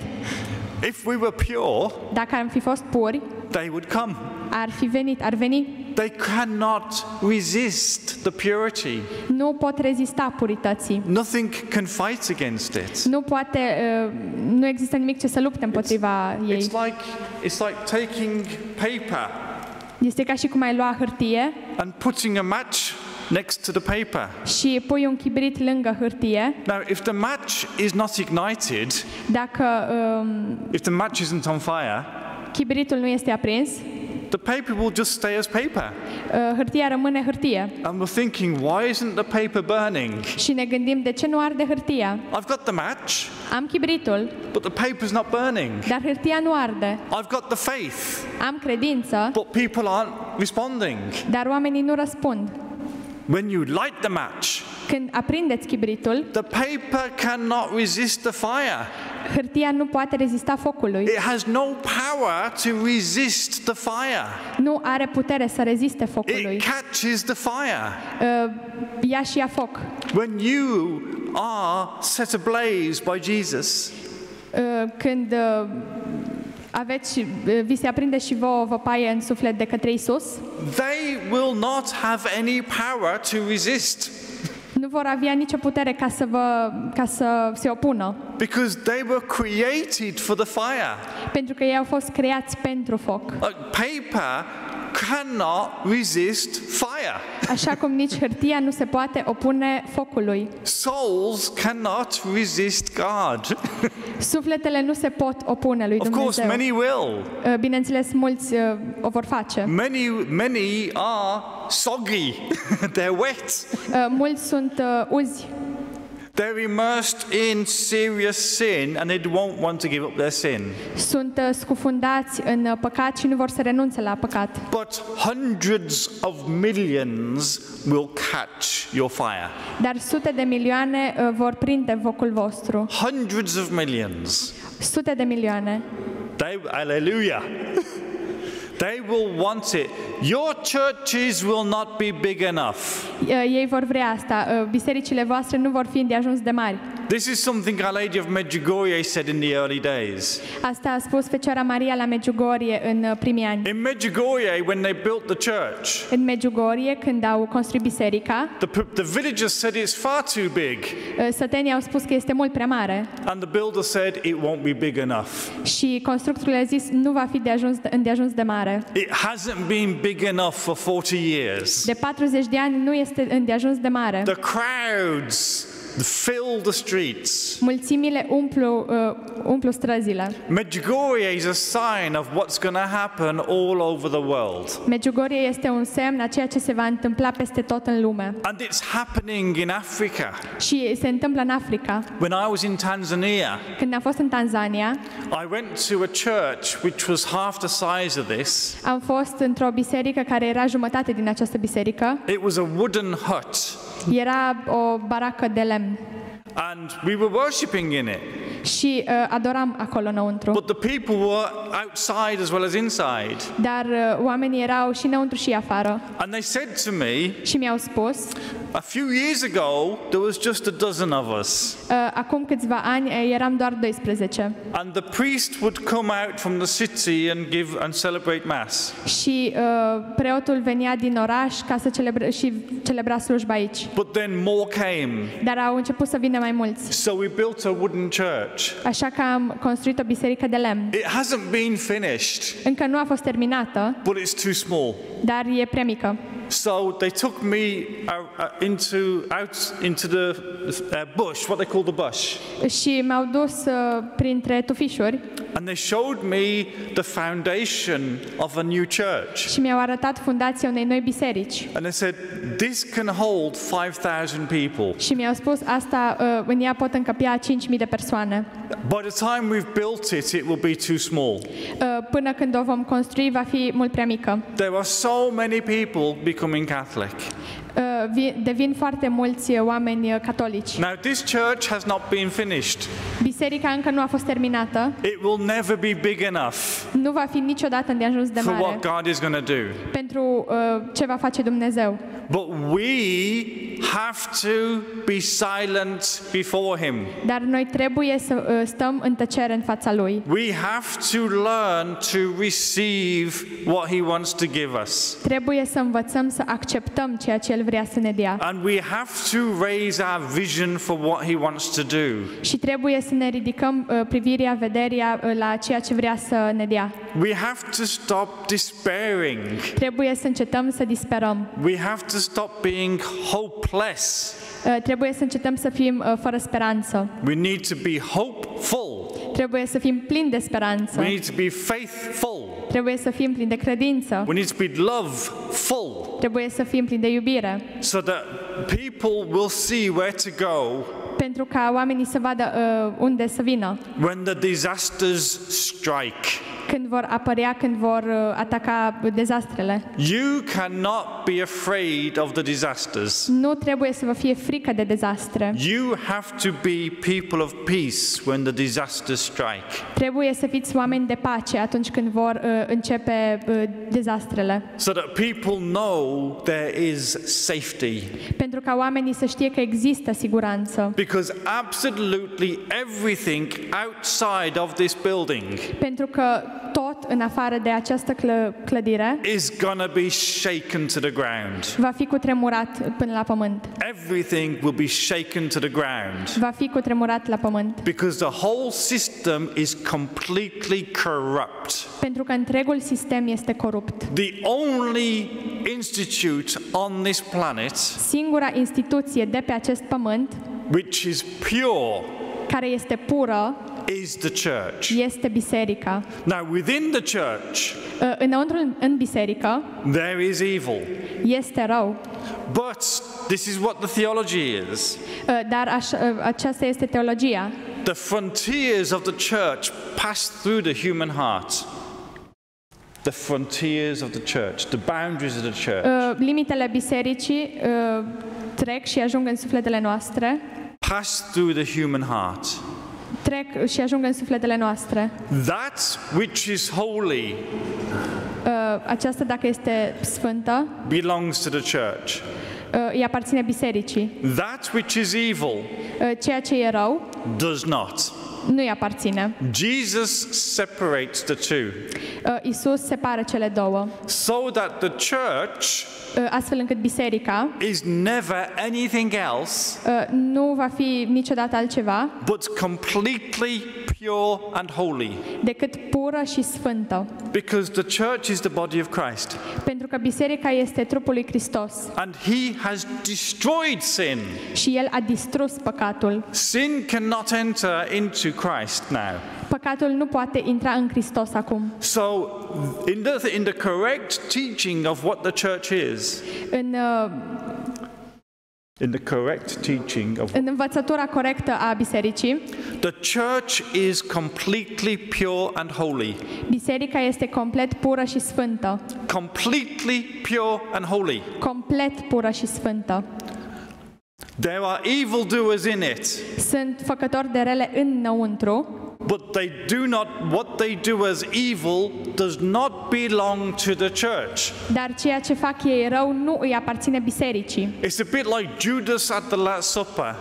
If we were pure, Dacă am fi fost puri, they would come. ar fi venit, ar veni. They cannot resist the purity. Nu pot rezista purității. Nothing can fight against it. Nu poate, uh, nu există nimic ce să lupte împotriva ei. It's like it's like taking paper Este ca și cum ai lua hârtie and putting a match next to the paper. și pui un chibrit lângă hârtie. Now, if the match is not ignited, Dacă um, if the match isn't on fire, chibritul nu este aprins, the paper will just stay as paper. uh, hârtia rămâne hârtie. And we're thinking, why isn't the paper burning? Și ne gândim, de ce nu arde hârtia? I've got the match, Am chibritul, but the paper's not burning. dar hârtia nu arde. I've got the faith, Am credință, but people aren't responding. dar oamenii nu răspund. When you light the match, Când aprindeți chibritul, the paper cannot resist the fire. hârtia nu poate rezista focului. It has no power to resist the fire. Nu are putere să reziste focului. It catches the fire. Uh, Ia și ia foc. When you are set ablaze by Jesus, Uh, Când uh, aveți, uh, vi se aprinde și vouă o văpaie în suflet de către Isus, they will not have any power to resist nu vor avea nicio putere ca să, vă, ca să se opună, because they were created for the fire. pentru că ei au fost creați pentru foc. Like paper cannot resist fire. Așa cum nici hârtia nu se poate opune focului. Souls cannot resist God. Sufletele nu se pot opune lui Of course, Dumnezeu. many will. Uh, Bineînțeles, mulți uh, o vor face. Many, many are soggy. They're wet. Uh, Mulți sunt uh, uzi. They're immersed in serious sin and they won't want to give up their sin. Sunt uh, scufundați în uh, păcat și nu vor să renunțe la păcat. But hundreds of millions will catch your fire. Dar sute de milioane uh, vor prinde focul vostru. Hundreds of millions. Sute de milioane. They, hallelujah. They will want it. Your churches will not be big enough. Uh, Ei vor vrea asta. Uh, Bisericile voastre nu vor fi îndeajuns de mari. This is something Our Lady of Medjugorje said in the early days. Asta a spus Fecioara Maria la Medjugorje în uh, primii ani. In Medjugorje, when they built the church, În Medjugorje, când au construit biserica, the, the villagers said it's far too big. uh, sătenii au spus că este mult prea mare And the builder said it won't be big enough. și constructorul a zis nu va fi de ajuns, îndeajuns de mare. It hasn't been big enough for forty years. De patruzeci de ani nu este îndeajuns de mare. The crowds fill the streets. Mulțimile umplu, uh, umplu străzile. Medjugorje is a sign of what's going to happen all over the world. Medjugorje este un semn a ceea ce se va întâmpla peste tot în lume. And it's happening in Africa. Și se întâmplă în Africa. When I was in Tanzania, Când am fost în Tanzania, I went to a church which was half the size of this. am fost într-o biserică care era jumătate din această biserică. It was a wooden hut. Era o baracă de lemn And we were worshipping in it. și uh, adoram acolo înăuntru. But the people were outside as well as inside. Dar uh, oamenii erau și înăuntru și afară. And they said to me, Și mi-au spus, a few years ago, there was just a dozen of us. uh, acum câțiva ani uh, eram doar doisprezece. And the priest would come out from the city and give and celebrate mass. Și uh, preotul venea din oraș ca să celebra și celebra slujba aici. But then more came. Dar au început să vină mai mulți. So we built a wooden church. Așa că am construit o biserică de lemn. It hasn't been finished, Încă nu a fost terminată, but it's too small. dar e prea mică. So they took me out, uh, into out into the uh, bush, what they call the bush, Și m-au dus uh, printre tufișuri and they showed me the foundation of a new church. și mi-au arătat fundația unei noi biserici. And they said, this can hold five thousand people. Și mi-au spus, asta uh, în ea pot încăpea cinci mii de persoane. By the time we've built it, it will be too small. Uh, Până când o vom construi, va fi mult prea mică. There are so many people becoming Catholic. Uh, vi- Devin foarte mulți oameni uh, catolici. Now, this church has not been finished. Biserica încă nu a fost terminată. It will never be big enough Nu va fi niciodată îndeajuns de for mare what God is going to do. pentru uh, ce va face Dumnezeu. But we have to be silent before Him. Dar noi trebuie să uh, stăm în tăcere în fața Lui. We have to learn to receive what He wants to give us. Trebuie să învățăm să acceptăm ceea ce El vrea să ne dea. And we have to raise our vision for what He wants to do. Și trebuie să ne ridicăm uh, privirea, vederea uh, la ceea ce vrea să ne dea. We have to stop despairing. Trebuie să încetăm să disperăm. We have to stop being hopeless. Uh, Trebuie să încetăm să fim uh, fără speranță. We need to be hopeful. Trebuie să fim plini de speranță. We need to be faithful. Trebuie să fim plini de credință. We need to be loveful Trebuie să fim plini de iubire. so that people will see where to go Pentru ca oamenii să vadă uh, unde să vină. when the disasters strike. Când vor apărea, când vor uh, ataca dezastrele. You cannot be afraid of the disasters. Nu trebuie să vă fie frică de dezastre. You have to be people of peace when the disasters strike. Trebuie să fiți oameni de pace atunci când vor uh, începe uh, dezastrele. So that people know there is safety. Pentru ca oamenii să știe că există siguranță. Because absolutely everything outside of this building Pentru că tot în afară de această clă- clădire is gonna be shaken to the ground. va fi cutremurat până la pământ. Everything will be shaken to the ground. Va fi cutremurat la pământ. Because the whole system is completely corrupt. Pentru că întregul sistem este corupt. The only institute on this planet Singura instituție de pe acest pământ which is pure care este pură is the church. este biserica. Now, within the church, Uh, Înăuntru în biserică there is evil. este rău. But this is what the theology is. Uh, Dar așa, uh, aceasta este teologia. The frontiers of the church pass through the human heart. The frontiers of the church, the boundaries of the church, Uh, Limitele bisericii uh, trec și ajung în sufletele noastre. pass through the human heart. Trec și ajung în sufletele noastre. That which is holy Uh, aceasta, dacă este sfântă, belongs to the church. uh, îi aparține bisericii. That which is evil Uh, ceea ce e rău does not. nu îi aparține. Jesus separates the two Uh, Iisus separă cele două, so that the church uh, astfel încât biserica is never anything else uh, nu va fi niciodată altceva but completely pure and holy. decât pură și sfântă. Because the church is the body of Christ. Pentru că biserica este trupul lui Hristos And he has destroyed sin. și El a distrus păcatul. Sin cannot enter into Christ now. Păcatul nu poate intra în Hristos acum. So, in the, in the correct teaching of what the church is, În, uh, in the correct teaching of în învățătura corectă a bisericii, the church is completely pure and holy. biserica este complet pură și sfântă. Completely pure and holy. Complet pură și sfântă. There are evildoers in it, Sunt făcători de rele înăuntru, but they do not, what they do as evil does not belong to the church. dar ceea ce fac ei rău nu îi aparține bisericii. It's a bit like Judas at the Last Supper.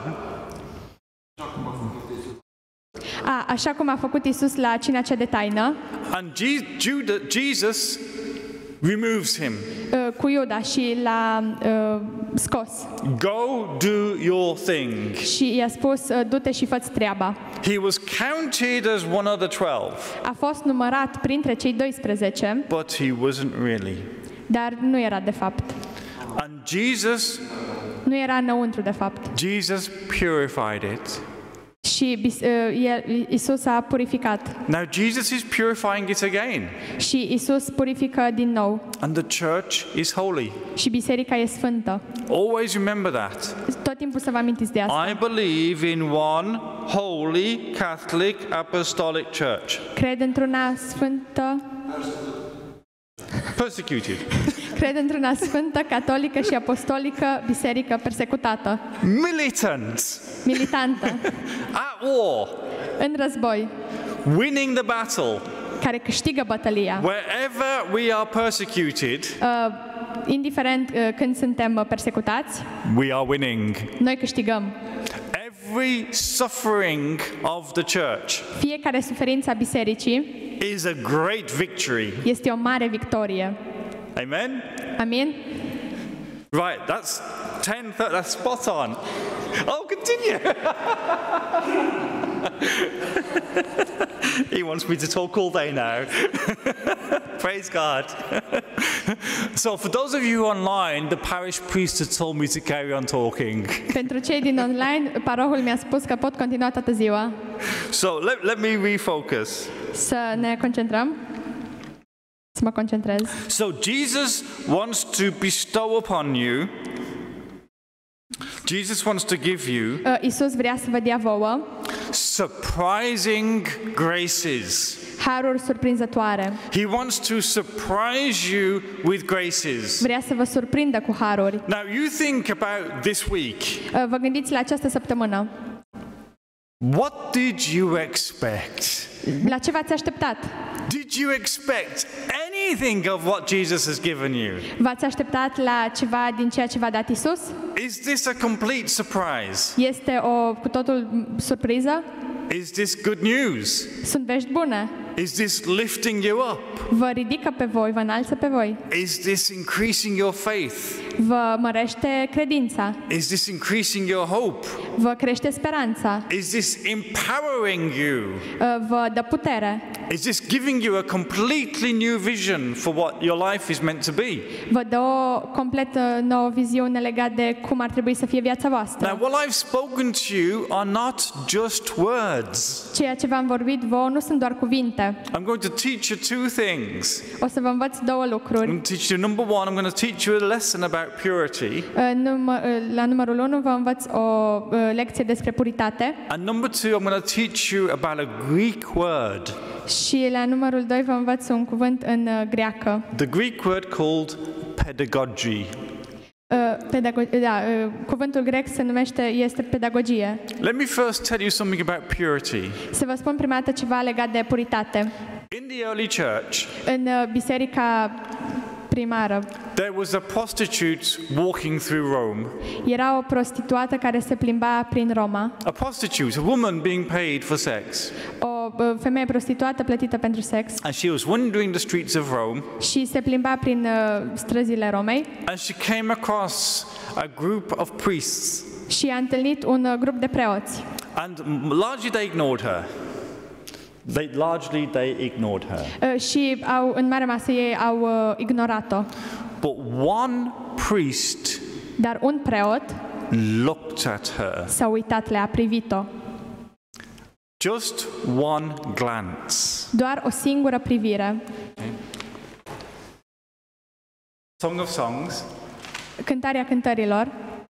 A, așa cum a făcut Iisus la cina cea de taină, And Je- Judah, Jesus removes him. uh, cu Iuda și l-a uh, scos. Go do your thing. Și i-a spus, uh, du-te și fă-ți treaba. He was counted as one of the twelve, A fost numărat printre cei doisprezece, but he wasn't really. dar nu era de fapt. And Jesus, Nu era înăuntru de fapt. Jesus purified it. Și bis- uh, el, Iisus a purificat. Now Jesus is purifying it again. Și Iisus purifică din nou. And the church is holy. Și biserica e sfântă. Always remember that. Tot timpul să vă amintiți de asta. I believe in one holy Catholic Apostolic Church. Cred într-una sfântă, Persecuted. cred într-una sfântă, catolică și apostolică biserică persecutată, Militant. militantă, At war. în război, Winning the battle. care câștigă bătălia. Wherever we are persecuted, Uh, indiferent uh, când suntem uh, persecutați, we are winning. noi câștigăm. Every suffering of the church Fiecare suferință a bisericii is a great victory. este o mare victorie. Amen? Amin? Right, that's ten, th- that's spot on. Oh, continue. He wants me to talk all day now. Praise God. So, for those of you online, the parish priest had told me to carry on talking. Pentru cei din online, parohul mi-a spus că pot continua toată ziua. So, let, let me refocus. Să ne concentrăm. Să mă concentrez. So, Jesus wants to bestow upon you, Jesus wants to give you Uh, Iisus vrea să vă dea vouă surprising graces. haruri surprinzătoare. He wants to surprise you with graces. Vrea să vă surprindă cu haruri. Now, you think about this week. Uh, Vă gândiți la această săptămână. What did you expect? La ce v-ați așteptat? Did you expect anything of what Jesus has given you? V-ați așteptat la ceva din ceea ce v-a dat Iisus? Is this a complete surprise? Este o cu totul surpriză? Is this good news? Sunt vești bune. Is this lifting you up? Vă ridică pe voi, vă înalță pe voi. Is this increasing your faith? Vă mărește credința. Is this increasing your hope? Vă crește speranța. Is this empowering you? Uh, Vă dă putere. Is this giving you a completely new vision for what your life is meant to be? Vă dă o complet uh, nouă viziune legată de cum ar trebui să fie viața Now, voastră. what I've spoken to you are not just words. Ceea ce v-am vorbit vouă nu sunt doar cuvinte. I'm going to teach you two things. O să vă învăț două I'm lucruri. going to teach you, number one, I'm going to teach you a lesson about purity. Uh, numă- uh, La numărul unu vă învăț o uh, lecție despre puritate And number two, I'm going to teach you about a Greek word. și la numărul doi vă învăț un cuvânt în uh, greacă. The Greek word called pedagogy. Uh, pedago- da, uh, cuvântul grec se numește, este pedagogie. Let me first tell you something about purity. Să vă spun prima dată ceva legat de puritate. In the early church, În uh, biserica primară there was a prostitute walking through Rome. era o prostituată care se plimba prin Roma, A prostitute, a woman being paid for sex. o uh, femeie prostituată plătită pentru sex And she was wandering the streets of Rome, și se plimba prin uh, străzile Romei and she came across a group of priests. și a întâlnit un uh, grup de preoți. And largely they ignored her. They, largely they ignored her. Uh, și au, în mare masă ei au uh, ignorat-o. But one priest Dar un preot looked at her. s-a uitat, le-a privit-o. Just one glance. Doar o singură privire. Song of Songs. Cântarea cântărilor.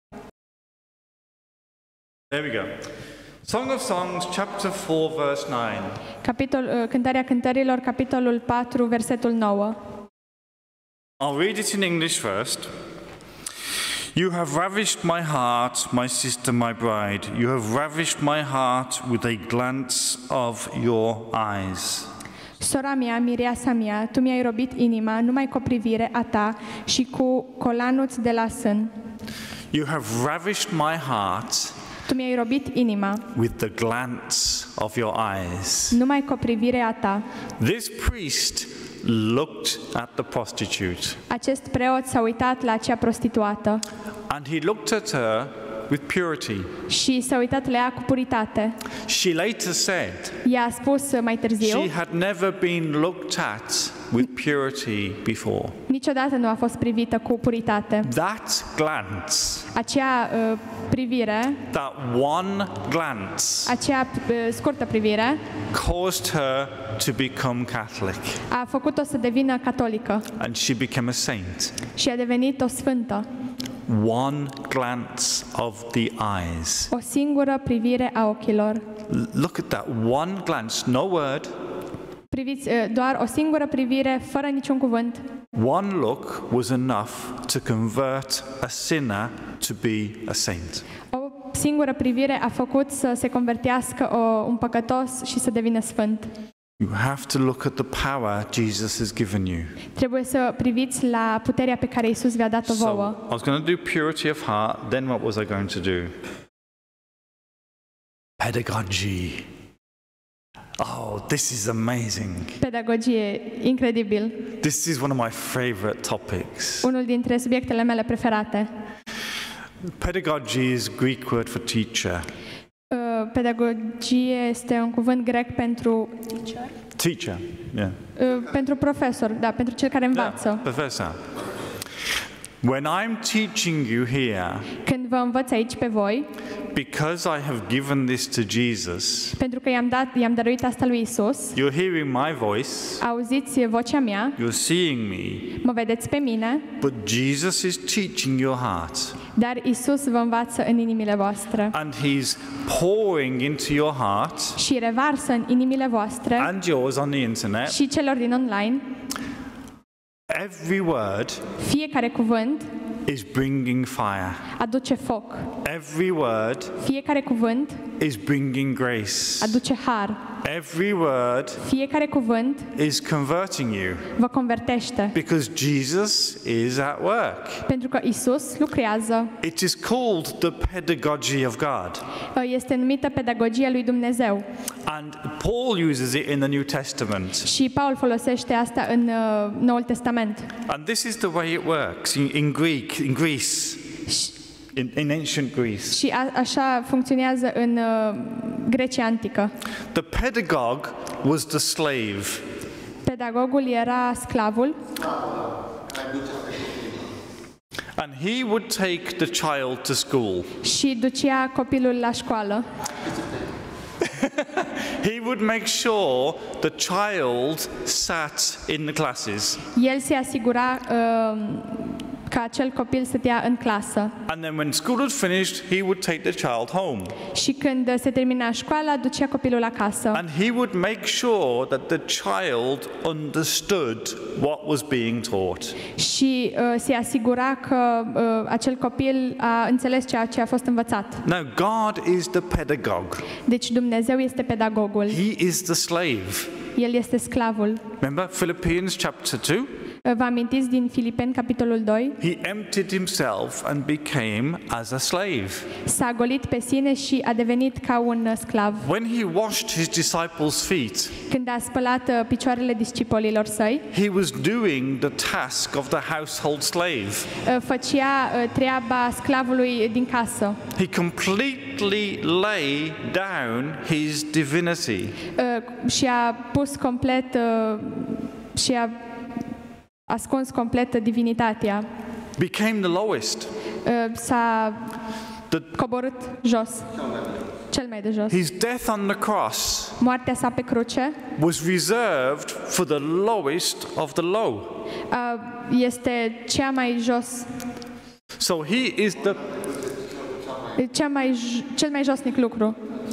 There we go. Song of Songs, chapter four, verse nine. Capitol, uh, cântarea cântărilor, capitolul patru, versetul nouă. I'll read it in English first. You have ravished my heart, my sister, my bride. You have ravished my heart with a glance of your eyes. Sora mea, mireasa mea, tu mi-ai robit inima numai cu o privire a ta și cu colanuț de la sân. You have ravished my heart Tu mi-ai robit inima with the glance of your eyes. numai cu o privire a ta. This priest looked at the prostitute, Acest preot s-a uitat la acea prostituată and he looked at her with purity. și s-a uitat la ea cu puritate. She later said Ea a spus mai târziu, she had never been looked at with purity before. niciodată nu a fost privită cu puritate. That glance, Acea uh, privire, that one glance, acea uh, scurtă privire, caused her to become Catholic, a făcut-o să devină catolică and she became a saint. și a devenit o sfântă. One glance of the eyes. O singură privire a ochilor. L- Look at that one glance, no word. Priviți, uh, doar o singură privire, fără niciun cuvânt. One look was enough to convert a sinner to be a saint. O singură privire a făcut să se convertească o, un păcătos și să devină sfânt. You have to look at the power Jesus has given you. Trebuie să priviți la puterea pe care Iisus vi-a dat-o So, vouă. I was going to do purity of heart, then what was I going to do? Pedagogy. Oh, this is amazing. Pedagogie, incredibil. This is one of my favorite topics. Unul dintre subiectele mele preferate. Pedagogy is Greek word for teacher. Uh, Pedagogie este un cuvânt grec pentru Teacher, yeah. uh, pentru profesor, da, pentru cel care învață. Yeah, professor. When I'm teaching you here, Când vă învăț aici pe voi, because I have given this to Jesus, pentru că i-am dat, i-am dăruit asta lui Isus, you're hearing my voice, auziți vocea mea, you're seeing me, mă vedeți pe mine, but Jesus is teaching your heart. dar Isus vă învață în inimile voastre And he's pouring into your heart și revarsă în inimile voastre and yours on the internet și celor din online. every word Fiecare cuvânt is bringing fire. aduce foc. Every word Fiecare cuvânt is bringing grace. aduce har. Every word Fiecare cuvânt is converting you vă convertește. because Jesus is at work. Pentru că Isus lucrează. It is called the pedagogy of God. Este numită pedagogia lui Dumnezeu. And Paul uses it in the New Testament. Și Paul folosește asta în uh, Noul Testament. And this is the way it works in, in Greek, in Greece, in, in ancient Greece. Și a, așa funcționează în uh, Grecia antică. The pedagog was the slave. Pedagogul era sclavul And he would take the child to school. și ducea copilul la școală. He would make sure the child sat in the classes. El se asigura uh, că acel copil stătea în clasă. And then when school had finished, he would take the child home. Și când se termina școala, ducea copilul acasă. And he would make sure that the child understood what was being taught. Și uh, se asigura că uh, acel copil a înțeles ceea ce a fost învățat. Now, God is the pedagog. Deci Dumnezeu este pedagogul He is the slave. El este sclavul. Remember Philippians chapter two? Vă amintiți din Filipeni, capitolul doi? He emptied himself and became as a slave. S-a golit pe sine și a devenit ca un sclav. When he washed his disciples' feet, Când a spălat uh, picioarele discipolilor săi, he was doing the task of the household slave. uh, făcea uh, treaba sclavului din casă. He completely lay down his divinity. Uh, și a pus complet uh, și a ascuns complet divinitatea. Became the lowest. Uh, s-a The, coborât jos, cel mai de jos. his death on the cross Moartea sa pe cruce was reserved for the lowest of the low. uh, este cea mai jos, So he is the cea mai, j- cel mai josnic lucru.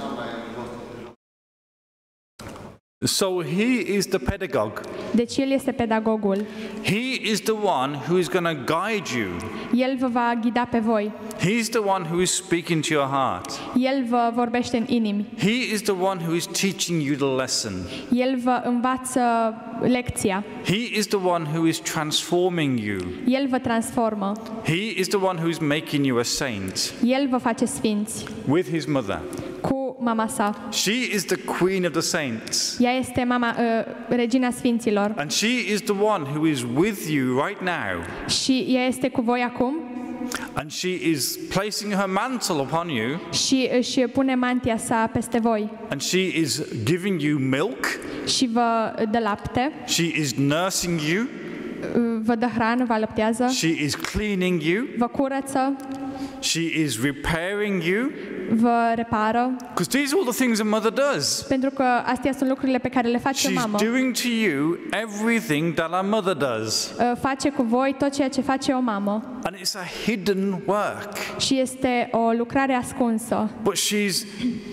so he is the pedagogue. Deci el este pedagogul. He is the one who is going to guide you. El vă va ghida pe voi. He's the one who is speaking to your heart. El vă vorbește în inimi. He is the one who is teaching you the lesson. El vă învață lecția. He is the one who is transforming you. El vă transformă. He is the one who is making you a saint El vă face sfinți with his mother. cu mama sa. She is the queen of the saints. Ea este mama, uh, regina sfinților. And she is the one who is with you right now. Și ea este cu voi acum And she is placing her mantle upon you. și își pune mantia sa peste voi. And she is giving you milk. Și vă dă lapte, She is nursing you. uh, vă dă hrană, vă alăptează, She is cleaning you. vă curăță, She is repairing you. vă repară. Because these are all the things a mother does. Pentru că astea sunt lucrurile pe care le face o She's mamă. doing to you everything that a mother does. Uh, Face cu voi tot ceea ce face o mamă. And it's a hidden work. Și este o lucrare ascunsă. But she's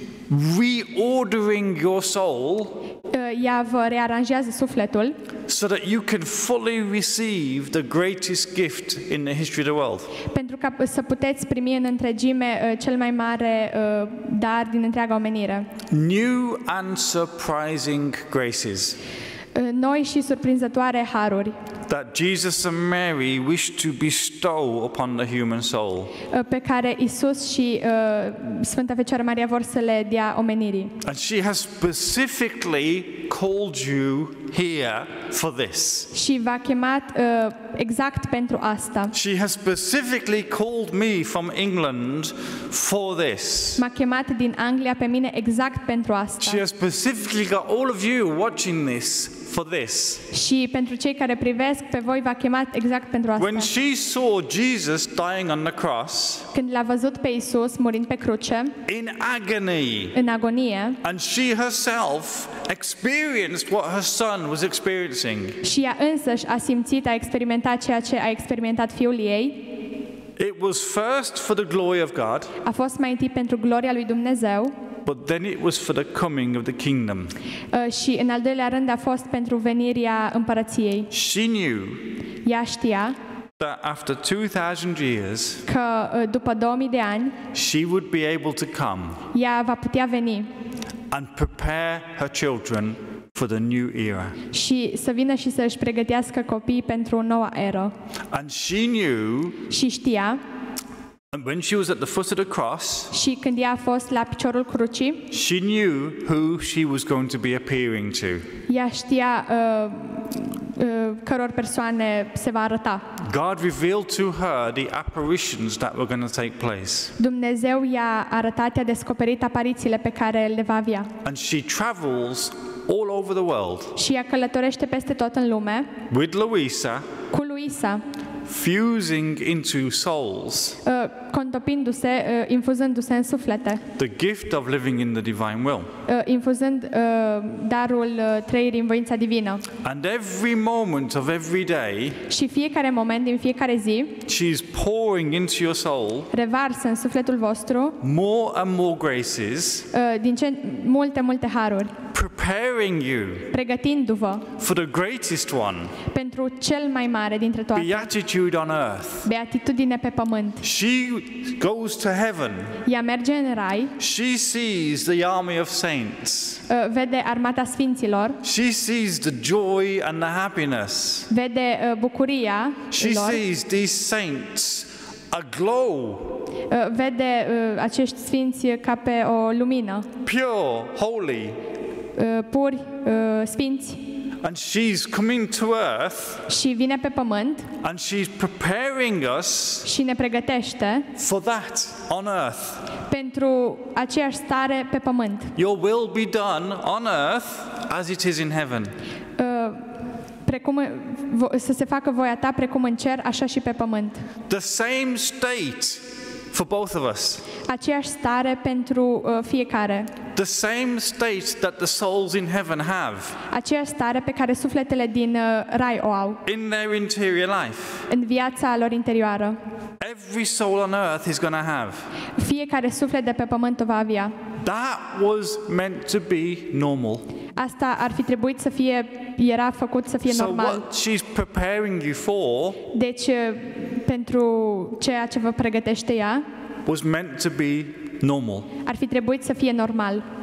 reordering your soul Uh, Ea vă rearanjează sufletul so that you can fully receive the greatest gift in the history of the world. pentru ca să puteți primi în întregime uh, cel mai mare uh, dar din întreaga omenire. New and surprising graces Uh, Noi și surprinzătoare haruri that Jesus and Mary wish to bestow upon the human soul. uh, pe care Isus și uh, Sfânta Fecioară Maria vor să le dea omenirii. And she has specifically called you here for this. Și v-a chemat uh, exact pentru asta. She has specifically called me from England for this. M-a chemat din Anglia pe mine exact pentru She asta. has specifically got all of you watching this for this. Și pentru cei care privesc pe voi v-a chemat exact pentru When asta. she saw Jesus dying on the cross Când l-a văzut pe Isus murind pe cruce, in agony, în agonie, and she herself experienced what her son was experiencing, și ea însăși a simțit, a experimentat ceea ce a experimentat fiul ei, it was first for the glory of God, a fost mai întâi pentru gloria lui Dumnezeu but then it was for the coming of the kingdom. uh, și în al doilea rând a fost pentru venirea împărăției. She knew Ea știa that after two thousand years, că uh, după două mii de ani she would be able to come ea va putea veni and prepare her children for the new era. și să vină și să își pregătească copiii pentru o nouă eră. And she knew, Și știa, and when she was at the foot of the cross, și când ea a fost la piciorul crucii, she knew who she was going to be appearing to. ea știa uh, uh, căror persoane se va arăta. God revealed to her the apparitions that were going to take place. Dumnezeu i-a arătat, i-a descoperit aparițiile pe care le va avea. And she travels all over the world Și ea călătorește peste tot în lume with Louisa, cu Luisa, fusing into souls uh, contopindu-se, uh, infuzându-se în suflete, the gift of living in the divine will. uh, infuzând uh, darul uh, trăirii în voința divină. And every moment of every day, Și fiecare moment din fiecare zi she is pouring into your soul revarsă în sufletul vostru more and more graces, uh, din ce multe, multe haruri, preparing you pregătindu-vă for the greatest one, pentru pentru cel mai mare dintre toate. beatitude on earth. Beatitudine pe pământ. She goes to heaven. Ea merge în rai, She sees the army of saints. uh, vede armata sfinților, She sees the joy and the happiness. vede uh, bucuria She lor, sees these saints aglow, uh, vede uh, acești sfinți ca pe o lumină, pure, holy. uh, puri, uh, sfinți, And she's coming to earth și vine pe pământ and she's preparing us și ne pregătește for that on earth. pentru aceeași stare pe pământ. Your will be done on earth as it is in heaven. Uh, precum vo- să se facă voia ta precum în cer, așa și pe pământ. The same state for both of us. Aceeași stare pentru uh, fiecare. The same state that the souls in heaven have Aceeași stare pe care sufletele din uh, rai o au in their interior life. în viața lor interioară. Every soul on earth is going to have. Fiecare suflet de pe pământ o va avea. That was meant to be normal. Asta ar fi trebuit să fie, era făcut să fie So normal. what she's preparing you for Deci, uh, pentru ceea ce vă pregătește ea, was meant to be normal. ar fi trebuit să fie normal.